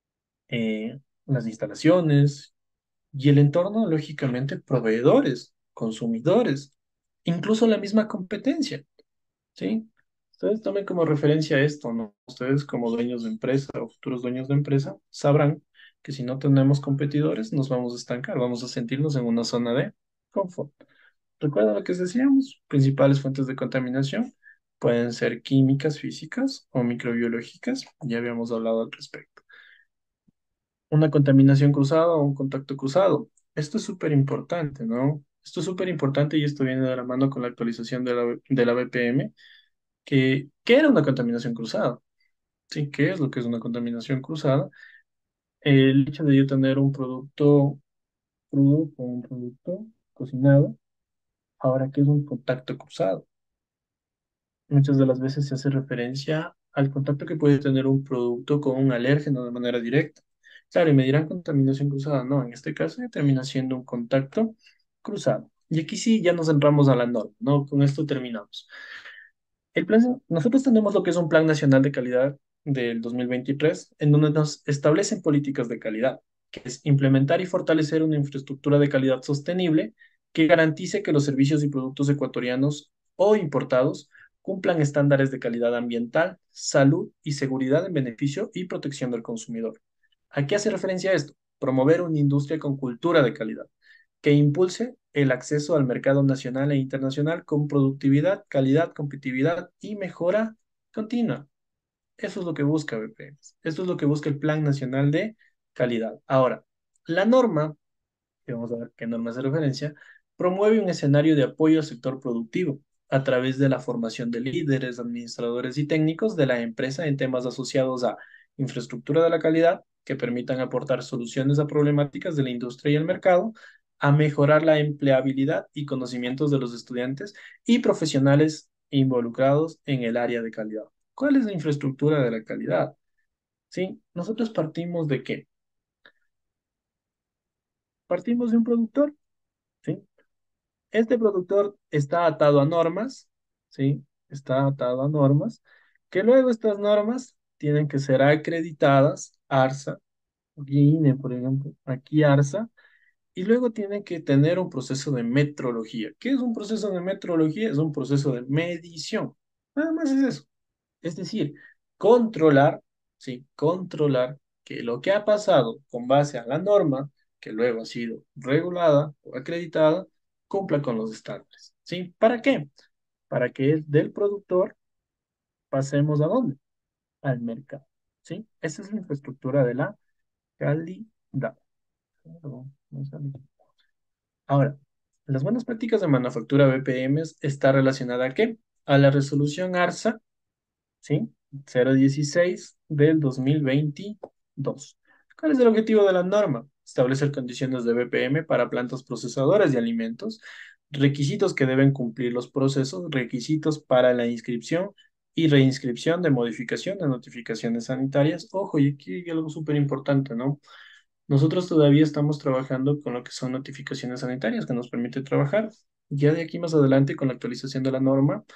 S2: las instalaciones y el entorno, lógicamente, proveedores, consumidores, incluso la misma competencia, ¿sí? Ustedes tomen como referencia esto, ¿no? Ustedes como dueños de empresa o futuros dueños de empresa sabrán que si no tenemos competidores nos vamos a estancar, vamos a sentirnos en una zona de confort. ¿Recuerdan lo que decíamos? Principales fuentes de contaminación pueden ser químicas, físicas o microbiológicas. Ya habíamos hablado al respecto. Una contaminación cruzada o un contacto cruzado. Esto es súper importante, ¿no? Esto es súper importante y esto viene de la mano con la actualización de la BPM ¿qué era una contaminación cruzada? ¿Sí? ¿Qué es lo que es una contaminación cruzada? El hecho de yo tener un producto crudo con un producto cocinado, ahora ¿qué es un contacto cruzado? Muchas de las veces se hace referencia al contacto que puede tener un producto con un alérgeno de manera directa. Claro, y me dirán contaminación cruzada. No, en este caso ya termina siendo un contacto cruzado. Y aquí sí ya nos centramos a la norma, ¿no? Con esto terminamos. Nosotros tenemos lo que es un Plan Nacional de Calidad del 2023, en donde nos establecen políticas de calidad, que es implementar y fortalecer una infraestructura de calidad sostenible que garantice que los servicios y productos ecuatorianos o importados cumplan estándares de calidad ambiental, salud y seguridad en beneficio y protección del consumidor. ¿A qué hace referencia esto? Promover una industria con cultura de calidad que impulse el acceso al mercado nacional e internacional con productividad, calidad, competitividad y mejora continua. Eso es lo que busca BPMs. Esto es lo que busca el Plan Nacional de Calidad. Ahora, la norma, que vamos a ver qué norma hace referencia, promueve un escenario de apoyo al sector productivo a través de la formación de líderes, administradores y técnicos de la empresa en temas asociados a infraestructura de la calidad, que permitan aportar soluciones a problemáticas de la industria y el mercado, a mejorar la empleabilidad y conocimientos de los estudiantes y profesionales involucrados en el área de calidad. ¿Cuál es la infraestructura de la calidad? ¿Sí? Nosotros partimos de qué? Partimos de un productor, ¿sí? Este productor está atado a normas, ¿sí? Está atado a normas, que luego estas normas tienen que ser acreditadas, ARSA, aquí INE, por ejemplo, aquí ARSA, y luego tienen que tener un proceso de metrología. ¿Qué es un proceso de metrología? Es un proceso de medición. Nada más es eso. Es decir, controlar, ¿sí? Controlar que lo que ha pasado con base a la norma, que luego ha sido regulada o acreditada, cumpla con los estándares, ¿sí? ¿Para qué? Para que del productor pasemos ¿a dónde? Al mercado, ¿sí? Esa es la infraestructura de la calidad. Perdón, no sale. Ahora, las buenas prácticas de manufactura BPMs está relacionada ¿a qué? A la resolución ARSA, ¿sí? 016 del 2022. ¿Cuál es el objetivo de la norma? Establecer condiciones de BPM para plantas procesadoras de alimentos, requisitos que deben cumplir los procesos, requisitos para la inscripción y reinscripción de modificación de notificaciones sanitarias. Ojo, y aquí hay algo súper importante, ¿no? Nosotros todavía estamos trabajando con lo que son notificaciones sanitarias que nos permite trabajar. Ya de aquí más adelante, con la actualización de la norma,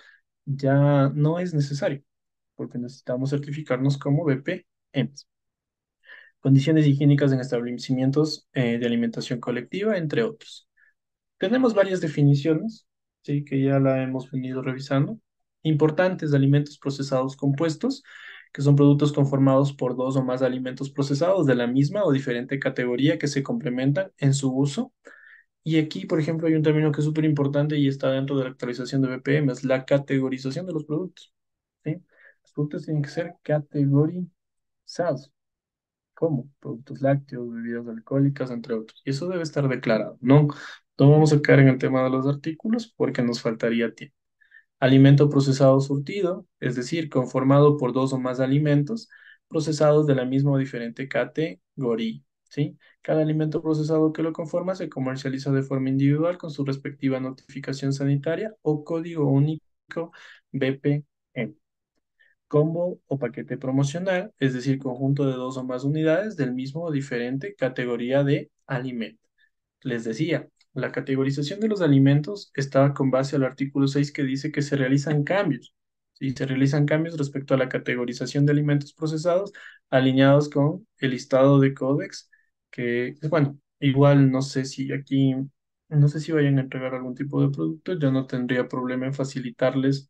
S2: ya no es necesario, porque necesitamos certificarnos como BPMs. Condiciones higiénicas en establecimientos de alimentación colectiva, entre otros. Tenemos varias definiciones, sí, que ya la hemos venido revisando. Importantes de alimentos procesados compuestos, que son productos conformados por dos o más alimentos procesados de la misma o diferente categoría que se complementan en su uso. Y aquí, por ejemplo, hay un término que es súper importante y está dentro de la actualización de BPM, es la categorización de los productos, ¿sí? Los productos tienen que ser categorizados como productos lácteos, bebidas alcohólicas, entre otros. Y eso debe estar declarado. No, no vamos a caer en el tema de los artículos porque nos faltaría tiempo. Alimento procesado surtido, es decir, conformado por dos o más alimentos procesados de la misma o diferente categoría, ¿sí? Cada alimento procesado que lo conforma se comercializa de forma individual con su respectiva notificación sanitaria o código único BPM. Combo o paquete promocional, es decir, conjunto de dos o más unidades del mismo o diferente categoría de alimento. Les decía, la categorización de los alimentos estaba con base al artículo 6 que dice que se realizan cambios. Sí, se realizan cambios respecto a la categorización de alimentos procesados alineados con el listado de códex, que, bueno, igual no sé si aquí, no sé si vayan a entregar algún tipo de producto, yo no tendría problema en facilitarles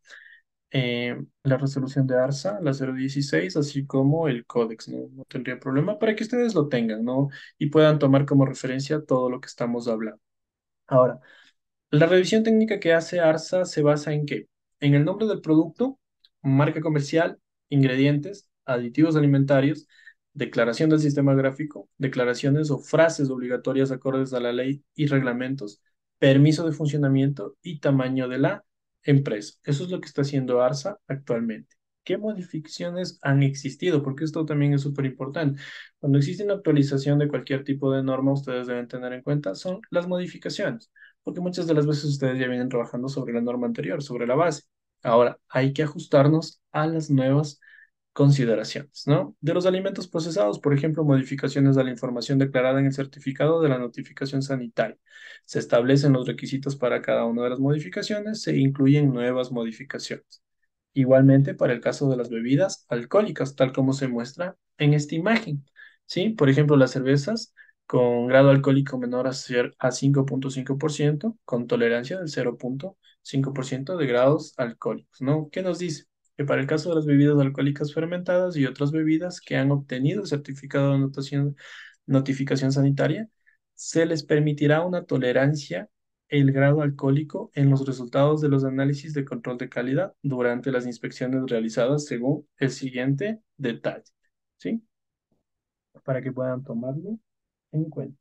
S2: la resolución de ARSA, la 016, así como el códex, ¿no? No tendría problema para que ustedes lo tengan, ¿no? Y puedan tomar como referencia todo lo que estamos hablando. Ahora, la revisión técnica que hace ARSA se basa en qué? En el nombre del producto, marca comercial, ingredientes, aditivos alimentarios, declaración del sistema gráfico, declaraciones o frases obligatorias acordes a la ley y reglamentos, permiso de funcionamiento y tamaño de la empresa. Eso es lo que está haciendo ARSA actualmente. ¿Qué modificaciones han existido? Porque esto también es súper importante. Cuando existe una actualización de cualquier tipo de norma, ustedes deben tener en cuenta son las modificaciones porque muchas de las veces ustedes ya vienen trabajando sobre la norma anterior, sobre la base. Ahora, hay que ajustarnos a las nuevas consideraciones, ¿no? De los alimentos procesados, por ejemplo, modificaciones a la información declarada en el certificado de la notificación sanitaria. Se establecen los requisitos para cada una de las modificaciones, se incluyen nuevas modificaciones. Igualmente para el caso de las bebidas alcohólicas, tal como se muestra en esta imagen, ¿sí? Por ejemplo, las cervezas con grado alcohólico menor a 5.5%, con tolerancia del 0.5% de grados alcohólicos, ¿no? ¿Qué nos dice? Que para el caso de las bebidas alcohólicas fermentadas y otras bebidas que han obtenido el certificado de notificación sanitaria, se les permitirá una tolerancia el grado alcohólico en los resultados de los análisis de control de calidad durante las inspecciones realizadas según el siguiente detalle, ¿sí? Para que puedan tomarlo en cuenta.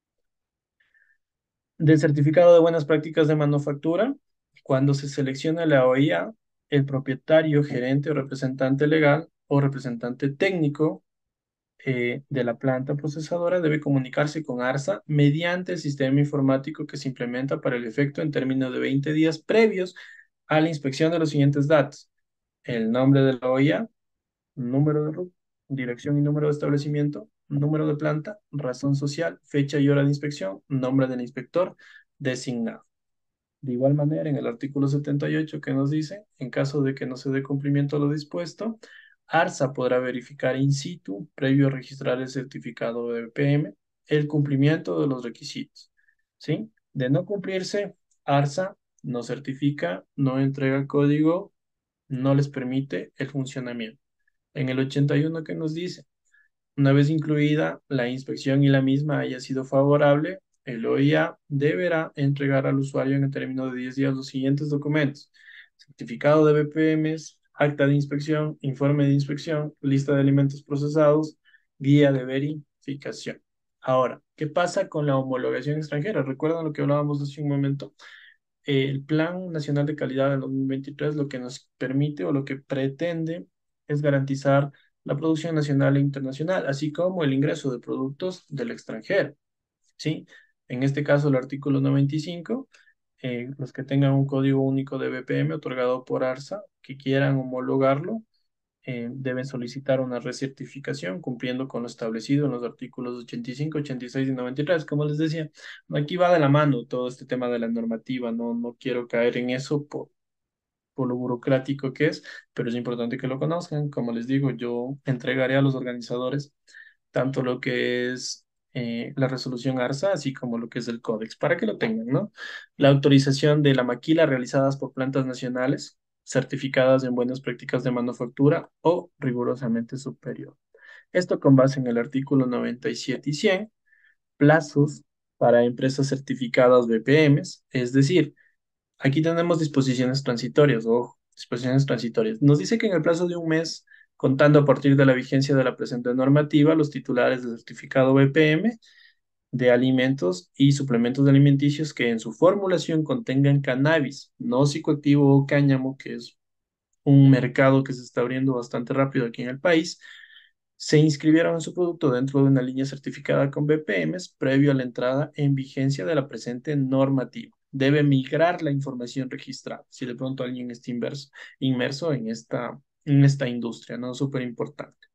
S2: Del certificado de buenas prácticas de manufactura, cuando se selecciona la OIA, el propietario, gerente o representante legal o representante técnico de la planta procesadora debe comunicarse con ARSA mediante el sistema informático que se implementa para el efecto en términos de 20 días previos a la inspección de los siguientes datos: el nombre de la OIA, número de RUT, dirección y número de establecimiento, número de planta, razón social, fecha y hora de inspección, nombre del inspector designado. De igual manera, en el artículo 78 que nos dice, en caso de que no se dé cumplimiento a lo dispuesto, ARSA podrá verificar in situ, previo a registrar el certificado de BPM, el cumplimiento de los requisitos, ¿sí? De no cumplirse, ARSA no certifica, no entrega el código, no les permite el funcionamiento. En el 81 que nos dice, una vez incluida la inspección y la misma haya sido favorable, el OIA deberá entregar al usuario en el término de 10 días los siguientes documentos: certificado de BPMs, acta de inspección, informe de inspección, lista de alimentos procesados, guía de verificación. Ahora, ¿qué pasa con la homologación extranjera? ¿Recuerdan lo que hablábamos hace un momento? El Plan Nacional de Calidad del 2023 lo que nos permite o lo que pretende es garantizar la producción nacional e internacional, así como el ingreso de productos del extranjero, ¿sí? En este caso, el artículo 95, los que tengan un código único de BPM otorgado por ARSA, que quieran homologarlo, deben solicitar una recertificación cumpliendo con lo establecido en los artículos 85, 86 y 93. Como les decía, aquí va de la mano todo este tema de la normativa, no quiero caer en eso por lo burocrático que es, pero es importante que lo conozcan. Como les digo, yo entregaré a los organizadores tanto lo que es la resolución ARSA, así como lo que es el códex, para que lo tengan, ¿no? La autorización de la maquila realizadas por plantas nacionales, certificadas en buenas prácticas de manufactura o rigurosamente superior. Esto con base en el artículo 97 y 100, plazos para empresas certificadas BPMs, es decir, aquí tenemos disposiciones transitorias, ojo, disposiciones transitorias. Nos dice que en el plazo de un mes, contando a partir de la vigencia de la presente normativa, los titulares de certificado BPM de alimentos y suplementos alimenticios que en su formulación contengan cannabis, no psicoactivo o cáñamo, que es un mercado que se está abriendo bastante rápido aquí en el país, se inscribieron en su producto dentro de una línea certificada con BPMs previo a la entrada en vigencia de la presente normativa. Debe migrar la información registrada si de pronto alguien está inmerso en esta industria, ¿no? Súper importante.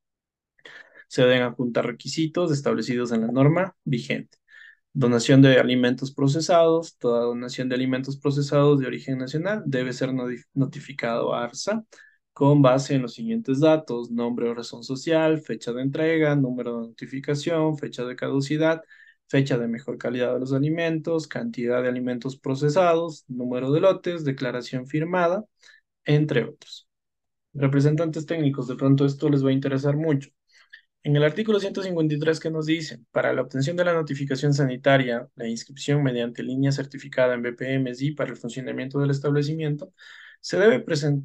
S2: Se deben apuntar requisitos establecidos en la norma vigente. Donación de alimentos procesados. Toda donación de alimentos procesados de origen nacional debe ser notificado a ARSA con base en los siguientes datos: nombre o razón social, fecha de entrega, número de notificación, fecha de caducidad, fecha de mejor calidad de los alimentos, cantidad de alimentos procesados, número de lotes, declaración firmada, entre otros. Representantes técnicos, de pronto esto les va a interesar mucho. En el artículo 153 que nos dice, para la obtención de la notificación sanitaria, la inscripción mediante línea certificada en BPMs y para el funcionamiento del establecimiento, se debe,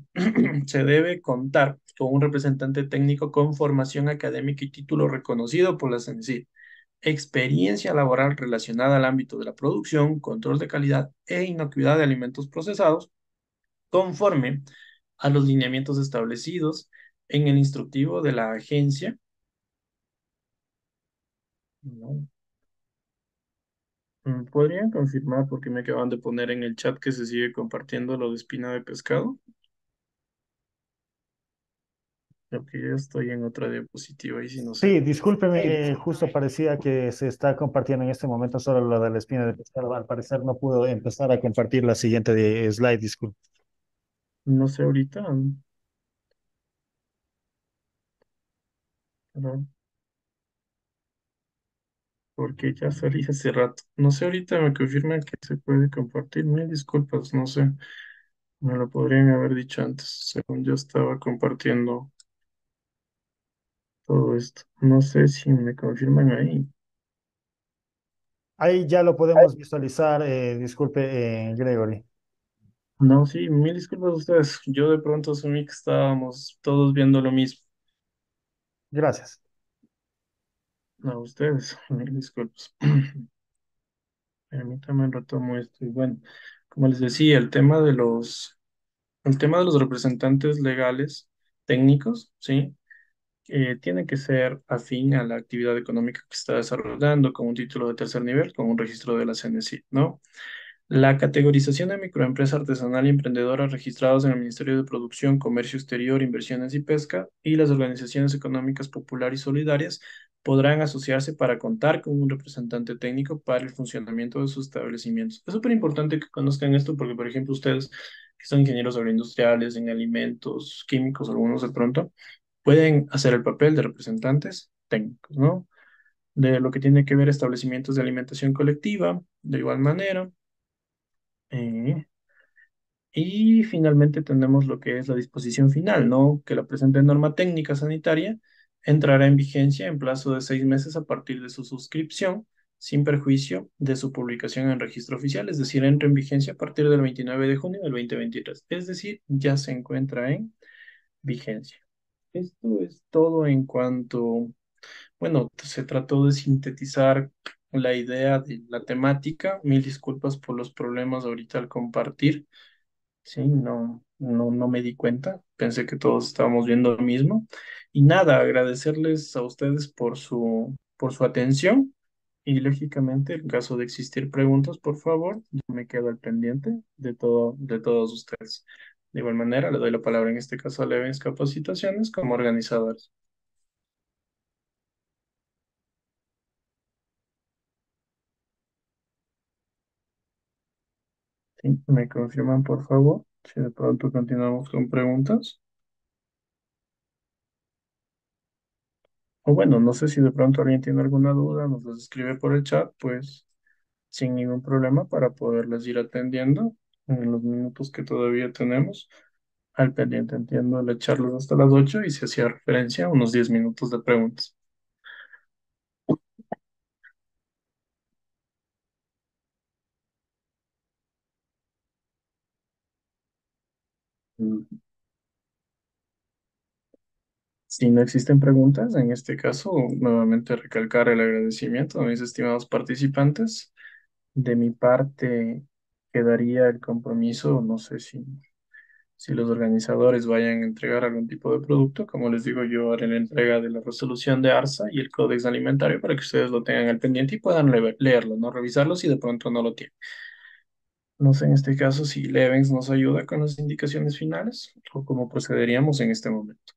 S2: se debe contar con un representante técnico con formación académica y título reconocido por la CENESID, experiencia laboral relacionada al ámbito de la producción, control de calidad e inocuidad de alimentos procesados, conforme a los lineamientos establecidos en el instructivo de la agencia. No. ¿Podrían confirmar porque me acaban de poner en el chat que se sigue compartiendo lo de espina de pescado? Creo que ya estoy en otra diapositiva y si no sé.
S1: Sí, discúlpeme, justo parecía que se está compartiendo en este momento solo lo de la espina de pescado. Al parecer no pudo empezar a compartir la siguiente slide, disculpe.
S2: No sé ahorita, pero porque ya salí hace rato. No sé ahorita, me confirman que se puede compartir. Mil disculpas, no sé. Me lo podrían haber dicho antes, según yo estaba compartiendo todo esto. No sé si me confirman ahí.
S1: Ahí ya lo podemos visualizar, disculpe, Gregory.
S2: No, sí, mil disculpas a ustedes. Yo de pronto asumí que estábamos todos viendo lo mismo.
S1: Gracias.
S2: No, ustedes, mil disculpas. Permítame retomo esto. Y bueno, como les decía, el tema de los representantes legales, técnicos, ¿sí? Tiene que ser afín a la actividad económica que está desarrollando con un título de tercer nivel, con un registro de la CNC, ¿no? La categorización de microempresa artesanal y emprendedora registrados en el Ministerio de Producción, Comercio Exterior, Inversiones y Pesca y las organizaciones económicas populares y solidarias podrán asociarse para contar con un representante técnico para el funcionamiento de sus establecimientos. Es súper importante que conozcan esto porque, por ejemplo, ustedes que son ingenieros agroindustriales en alimentos, químicos, algunos de pronto, pueden hacer el papel de representantes técnicos, ¿no? De lo que tiene que ver establecimientos de alimentación colectiva, de igual manera. eh, y finalmente tenemos lo que es la disposición final, ¿no? Que la presente norma técnica sanitaria entrará en vigencia en plazo de 6 meses a partir de su suscripción, sin perjuicio de su publicación en registro oficial, es decir, entra en vigencia a partir del 29 de junio del 2023, es decir, ya se encuentra en vigencia. Esto es todo en cuanto, bueno, se trató de sintetizar la idea de la temática. Mil disculpas por los problemas ahorita al compartir. Sí, no me di cuenta. Pensé que todos estábamos viendo lo mismo. Y nada, agradecerles a ustedes por su atención. Y lógicamente, en caso de existir preguntas, por favor, yo me quedo al pendiente de todos ustedes. De igual manera, le doy la palabra en este caso a Levens Capacitaciones como organizadores. Sí, me confirman, por favor. Si de pronto continuamos con preguntas. O bueno, no sé si de pronto alguien tiene alguna duda, nos las escribe por el chat, pues sin ningún problema para poderles ir atendiendo en los minutos que todavía tenemos. Al pendiente, entiendo, el echarlos hasta las 8 y se hacía referencia a unos 10 minutos de preguntas. Mm. Si no existen preguntas, en este caso, nuevamente recalcar el agradecimiento a mis estimados participantes. De mi parte, quedaría el compromiso, no sé si los organizadores vayan a entregar algún tipo de producto. Como les digo, yo haré la entrega de la resolución de ARSA y el Códex Alimentario para que ustedes lo tengan al pendiente y puedan leerlo, ¿no? Revisarlo si de pronto no lo tienen. No sé en este caso si Levens nos ayuda con las indicaciones finales o cómo procederíamos en este momento.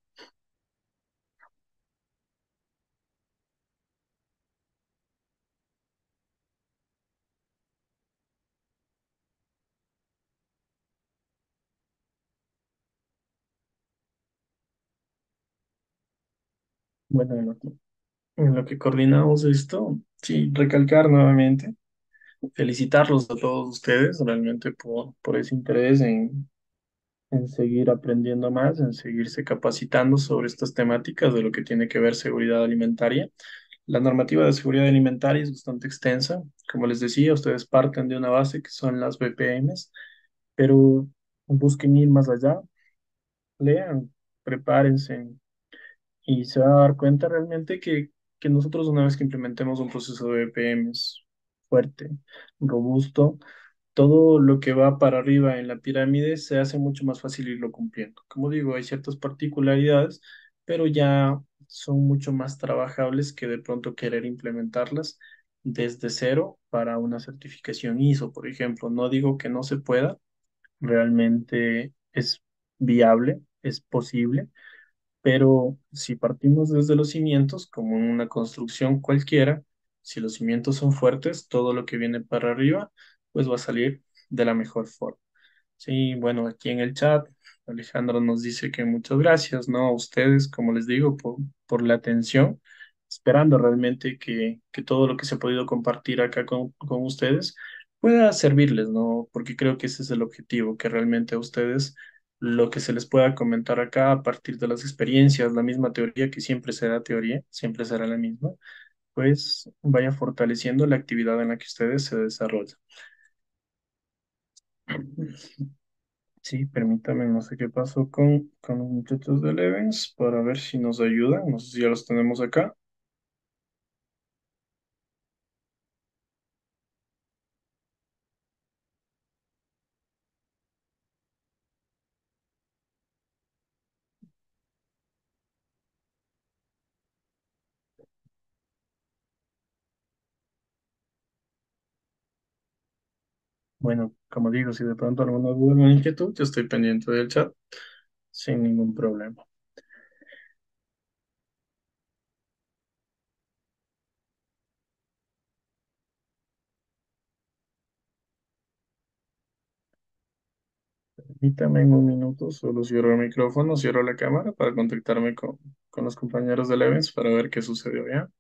S2: Bueno, en lo que coordinamos esto, sí, recalcar nuevamente, felicitarlos a todos ustedes realmente por ese interés en seguir aprendiendo más, en seguirse capacitando sobre estas temáticas de lo que tiene que ver seguridad alimentaria. La normativa de seguridad alimentaria es bastante extensa. Como les decía, ustedes parten de una base que son las BPMs, pero busquen ir más allá, lean, prepárense y se va a dar cuenta realmente que nosotros una vez que implementemos un proceso de BPMs fuerte, robusto, todo lo que va para arriba en la pirámide se hace mucho más fácil irlo cumpliendo. Como digo, hay ciertas particularidades, pero ya son mucho más trabajables que de pronto querer implementarlas desde cero para una certificación ISO, por ejemplo. No digo que no se pueda, realmente es viable, es posible, pero si partimos desde los cimientos, como en una construcción cualquiera, si los cimientos son fuertes, todo lo que viene para arriba, pues va a salir de la mejor forma. Sí, bueno, aquí en el chat, Alejandro nos dice que muchas gracias, ¿no? A ustedes, como les digo, por la atención, esperando realmente que todo lo que se ha podido compartir acá con ustedes pueda servirles, ¿no? Porque creo que ese es el objetivo, que realmente a ustedes lo que se les pueda comentar acá a partir de las experiencias, la misma teoría, que siempre será teoría, siempre será la misma, pues vaya fortaleciendo la actividad en la que ustedes se desarrollan. Sí, permítame, no sé qué pasó con los muchachos de Levens para ver si nos ayudan. No sé si ya los tenemos acá. Bueno, como digo, si de pronto alguna duda o inquietud, yo estoy pendiente del chat sin ningún problema. Permítame en un minuto, solo cierro el micrófono, cierro la cámara para contactarme con los compañeros de Levens para ver qué sucedió, ¿ya?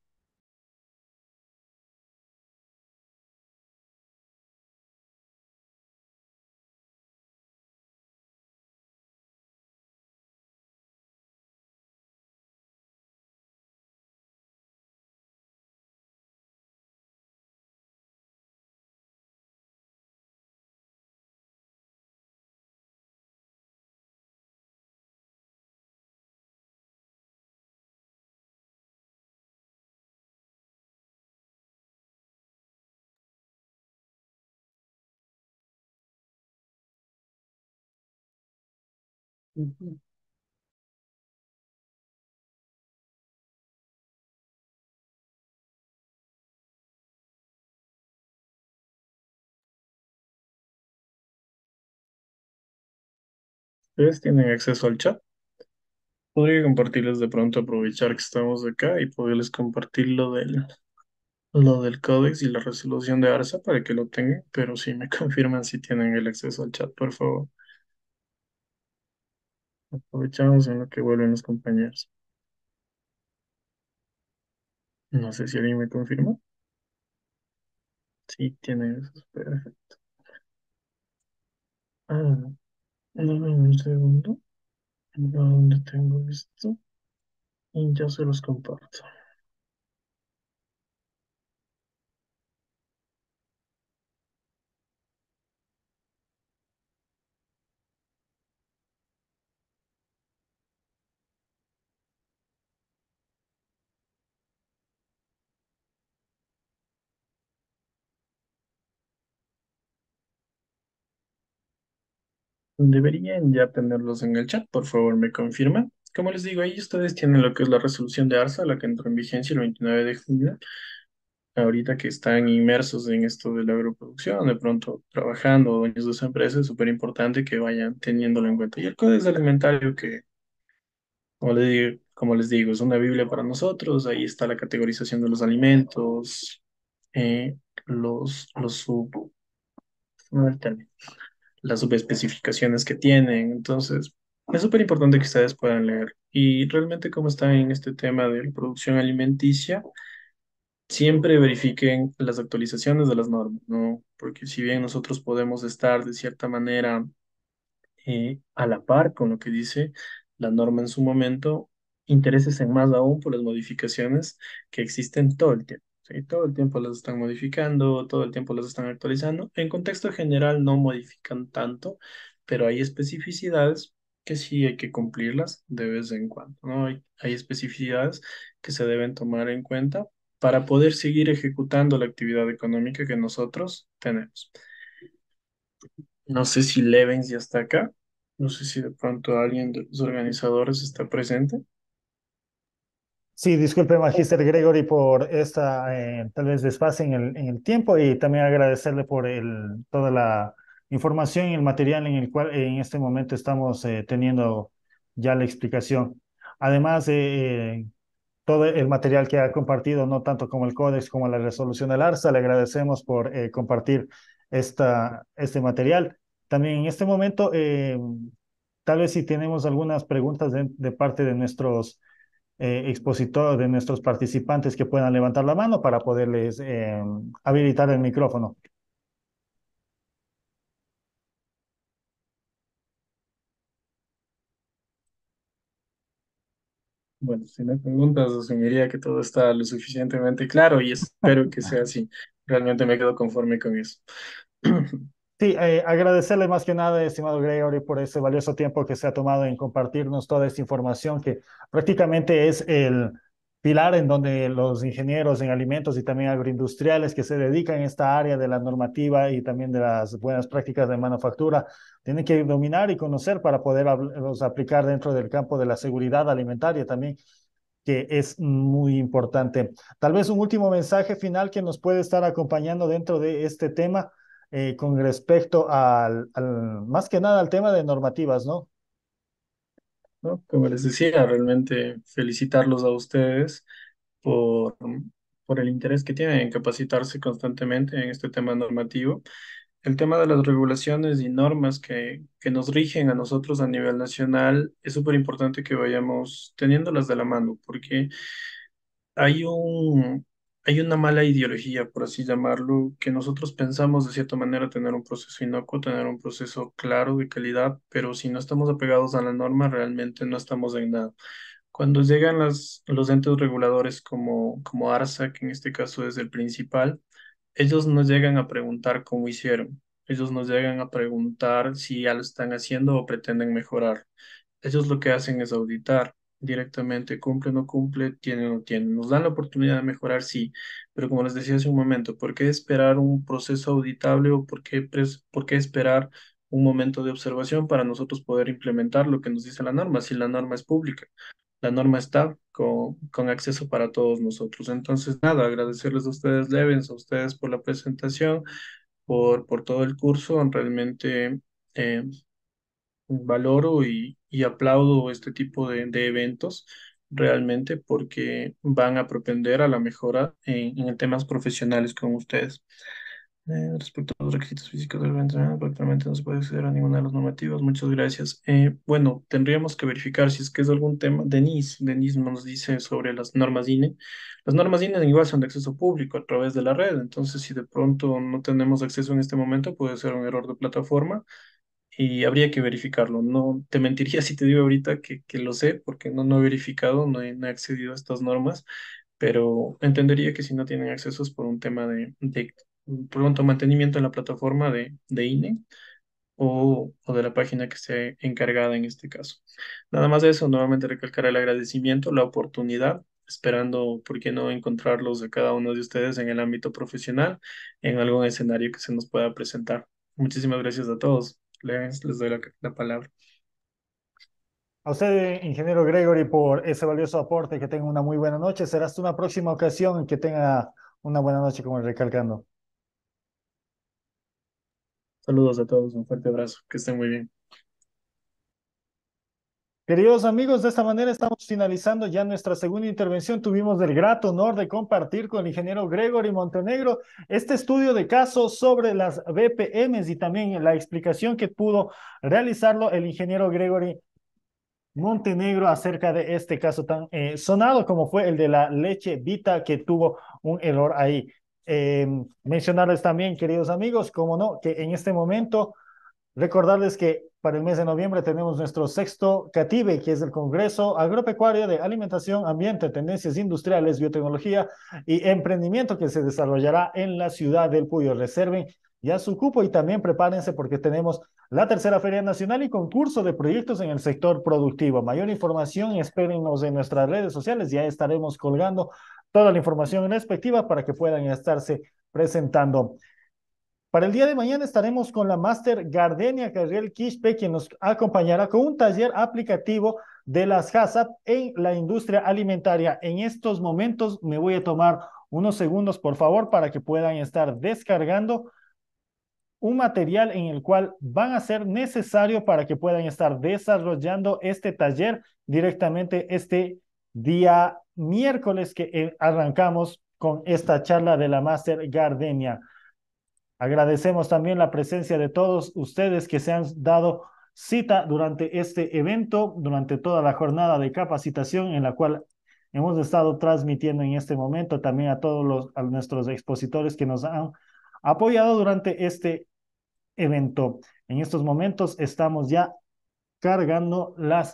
S2: Ujú. Ustedes tienen acceso al chat. Podría compartirles de pronto, aprovechar que estamos acá y poderles compartir lo del códex y la resolución de ARSA para que lo tengan, pero sí me confirman si tienen el acceso al chat, por favor. Aprovechamos en lo que vuelven los compañeros. No sé si alguien me confirma. Sí, tiene eso. Perfecto. Ah, dame un segundo. ¿Dónde tengo esto? Y ya se los comparto. Deberían ya tenerlos en el chat, por favor, me confirman. Como les digo, ahí ustedes tienen lo que es la resolución de ARSA, la que entró en vigencia el 29 de junio. Ahorita que están inmersos en esto de la agroproducción, de pronto trabajando, dueños de su empresa, es súper importante que vayan teniéndolo en cuenta. Y el Código Alimentario, que, como les digo, es una Biblia para nosotros. Ahí está la categorización de los alimentos, eh, los sub, no el término, las subespecificaciones que tienen. Entonces, es súper importante que ustedes puedan leer. Y realmente, como están en este tema de producción alimenticia, siempre verifiquen las actualizaciones de las normas, ¿no? Porque si bien nosotros podemos estar de cierta manera a la par con lo que dice la norma en su momento, intereses en más aún por las modificaciones que existen todo el tiempo. ¿Sí? Todo el tiempo las están modificando, todo el tiempo las están actualizando. En contexto general no modifican tanto, pero hay especificidades que sí hay que cumplirlas de vez en cuando, ¿no? Hay especificidades que se deben tomar en cuenta para poder seguir ejecutando la actividad económica que nosotros tenemos. No sé si Levens ya está acá. No sé si de pronto alguien de los organizadores está presente.
S1: Sí, disculpe, Magister Gregory, por esta tal vez desfase en el tiempo y también agradecerle por toda la información y el material en el cual en este momento estamos teniendo ya la explicación. Además, todo el material que ha compartido, no tanto como el códex como la resolución del ARSA, le agradecemos por compartir este material. También en este momento, tal vez si tenemos algunas preguntas de parte de nuestros expositores, de nuestros participantes que puedan levantar la mano para poderles habilitar el micrófono.
S2: Bueno, si no hay preguntas, asumiría que todo está lo suficientemente claro y espero que sea así. Realmente me quedo conforme con eso.
S1: Sí, agradecerle más que nada, estimado Gregory, por ese valioso tiempo que se ha tomado en compartirnos toda esta información que prácticamente es el pilar en donde los ingenieros en alimentos y también agroindustriales que se dedican a esta área de la normativa y también de las buenas prácticas de manufactura tienen que dominar y conocer para poder los aplicar dentro del campo de la seguridad alimentaria también, que es muy importante. Tal vez un último mensaje final que nos puede estar acompañando dentro de este tema con respecto más que nada al tema de normativas, ¿no?
S2: ¿No? Como les decía, realmente felicitarlos a ustedes por, por el interés que tienen en capacitarse constantemente en este tema normativo. El tema de las regulaciones y normas que nos rigen a nosotros a nivel nacional es súper importante que vayamos teniéndolas de la mano, porque hay hay una mala ideología, por así llamarlo, que nosotros pensamos de cierta manera tener un proceso inocuo, tener un proceso claro de calidad, pero si no estamos apegados a la norma, realmente no estamos en nada. Cuando llegan los entes reguladores como ARSA, que en este caso es el principal, ellos nos llegan a preguntar cómo hicieron. Ellos nos llegan a preguntar si ya lo están haciendo o pretenden mejorar. Ellos lo que hacen es auditar directamente, cumple o no cumple, tiene o no tiene. Nos dan la oportunidad de mejorar, sí, pero como les decía hace un momento, ¿por qué esperar un proceso auditable o por qué esperar un momento de observación para nosotros poder implementar lo que nos dice la norma si la norma es pública? La norma está con acceso para todos nosotros. Entonces, nada, agradecerles a ustedes, Levens, a ustedes por la presentación, por todo el curso. Realmente eh, valoro y aplaudo este tipo de eventos realmente porque van a propender a la mejora en temas profesionales con ustedes. Respecto a los requisitos físicos del entrenamiento, actualmente no se puede acceder a ninguna de las normativas. Muchas gracias. Bueno, tendríamos que verificar si es que es algún tema. Denise nos dice sobre las normas INE. Las normas INE igual son de acceso público a través de la red. Entonces, si de pronto no tenemos acceso en este momento, puede ser un error de plataforma y habría que verificarlo. No te mentiría si te digo ahorita que lo sé, porque no he verificado, no he accedido a estas normas, pero entendería que si no tienen acceso es por un tema de pronto mantenimiento en la plataforma de INE o de la página que esté encargada en este caso. Nada más de eso, nuevamente recalcar el agradecimiento, la oportunidad, esperando, ¿por qué no encontrarlos a cada uno de ustedes en el ámbito profesional, en algún escenario que se nos pueda presentar? Muchísimas gracias a todos. Les doy la palabra.
S1: A usted, ingeniero Gregory, por ese valioso aporte. Que tenga una muy buena noche. Será hasta una próxima ocasión. Que tenga una buena noche, como recalcando.
S2: Saludos a todos, un fuerte abrazo, que estén muy bien.
S1: Queridos amigos, de esta manera estamos finalizando ya nuestra segunda intervención. Tuvimos el grato honor de compartir con el ingeniero Gregory Montenegro este estudio de caso sobre las BPMs y también la explicación que pudo realizarlo el ingeniero Gregory Montenegro acerca de este caso tan sonado como fue el de la leche Vita, que tuvo un error ahí. Mencionarles también, queridos amigos, como no, que en este momento recordarles que para el mes de noviembre tenemos nuestro sexto CATIBE, que es el Congreso Agropecuario de Alimentación, Ambiente, Tendencias Industriales, Biotecnología y Emprendimiento, que se desarrollará en la ciudad del Puyo. Reserven ya su cupo y también prepárense porque tenemos la tercera Feria Nacional y concurso de proyectos en el sector productivo. Mayor información, espérennos en nuestras redes sociales, ya estaremos colgando toda la información respectiva para que puedan estarse presentando. Para el día de mañana estaremos con la máster Gardenia Carriel Quispe, quien nos acompañará con un taller aplicativo de las HACCP en la industria alimentaria. En estos momentos me voy a tomar unos segundos, por favor, para que puedan estar descargando un material en el cual van a ser necesario para que puedan estar desarrollando este taller directamente este día miércoles que arrancamos con esta charla de la máster Gardenia. Agradecemos también la presencia de todos ustedes que se han dado cita durante este evento, durante toda la jornada de capacitación en la cual hemos estado transmitiendo en este momento, también a todos a nuestros expositores que nos han apoyado durante este evento. En estos momentos estamos ya cargando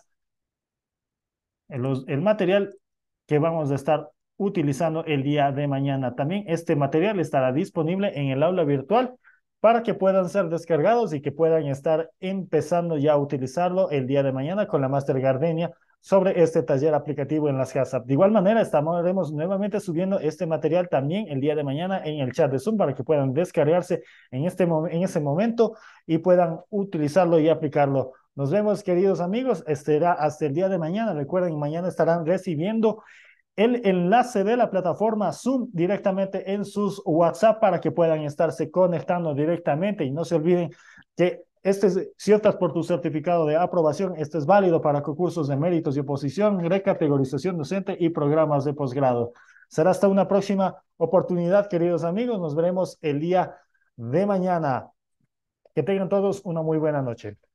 S1: el material que vamos a estar utilizando el día de mañana. También este material estará disponible en el aula virtual para que puedan ser descargados y que puedan estar empezando ya a utilizarlo el día de mañana con la Master Gardenia sobre este taller aplicativo en las HACCP. De igual manera, estaremos nuevamente subiendo este material también el día de mañana en el chat de Zoom para que puedan descargarse en ese momento y puedan utilizarlo y aplicarlo. Nos vemos, queridos amigos. Será hasta el día de mañana. Recuerden, mañana estarán recibiendo el enlace de la plataforma Zoom directamente en sus WhatsApp para que puedan estarse conectando directamente. Y no se olviden que si optas por tu certificado de aprobación, este es válido para concursos de méritos y oposición, recategorización docente y programas de posgrado. Será hasta una próxima oportunidad, queridos amigos. Nos veremos el día de mañana. Que tengan todos una muy buena noche.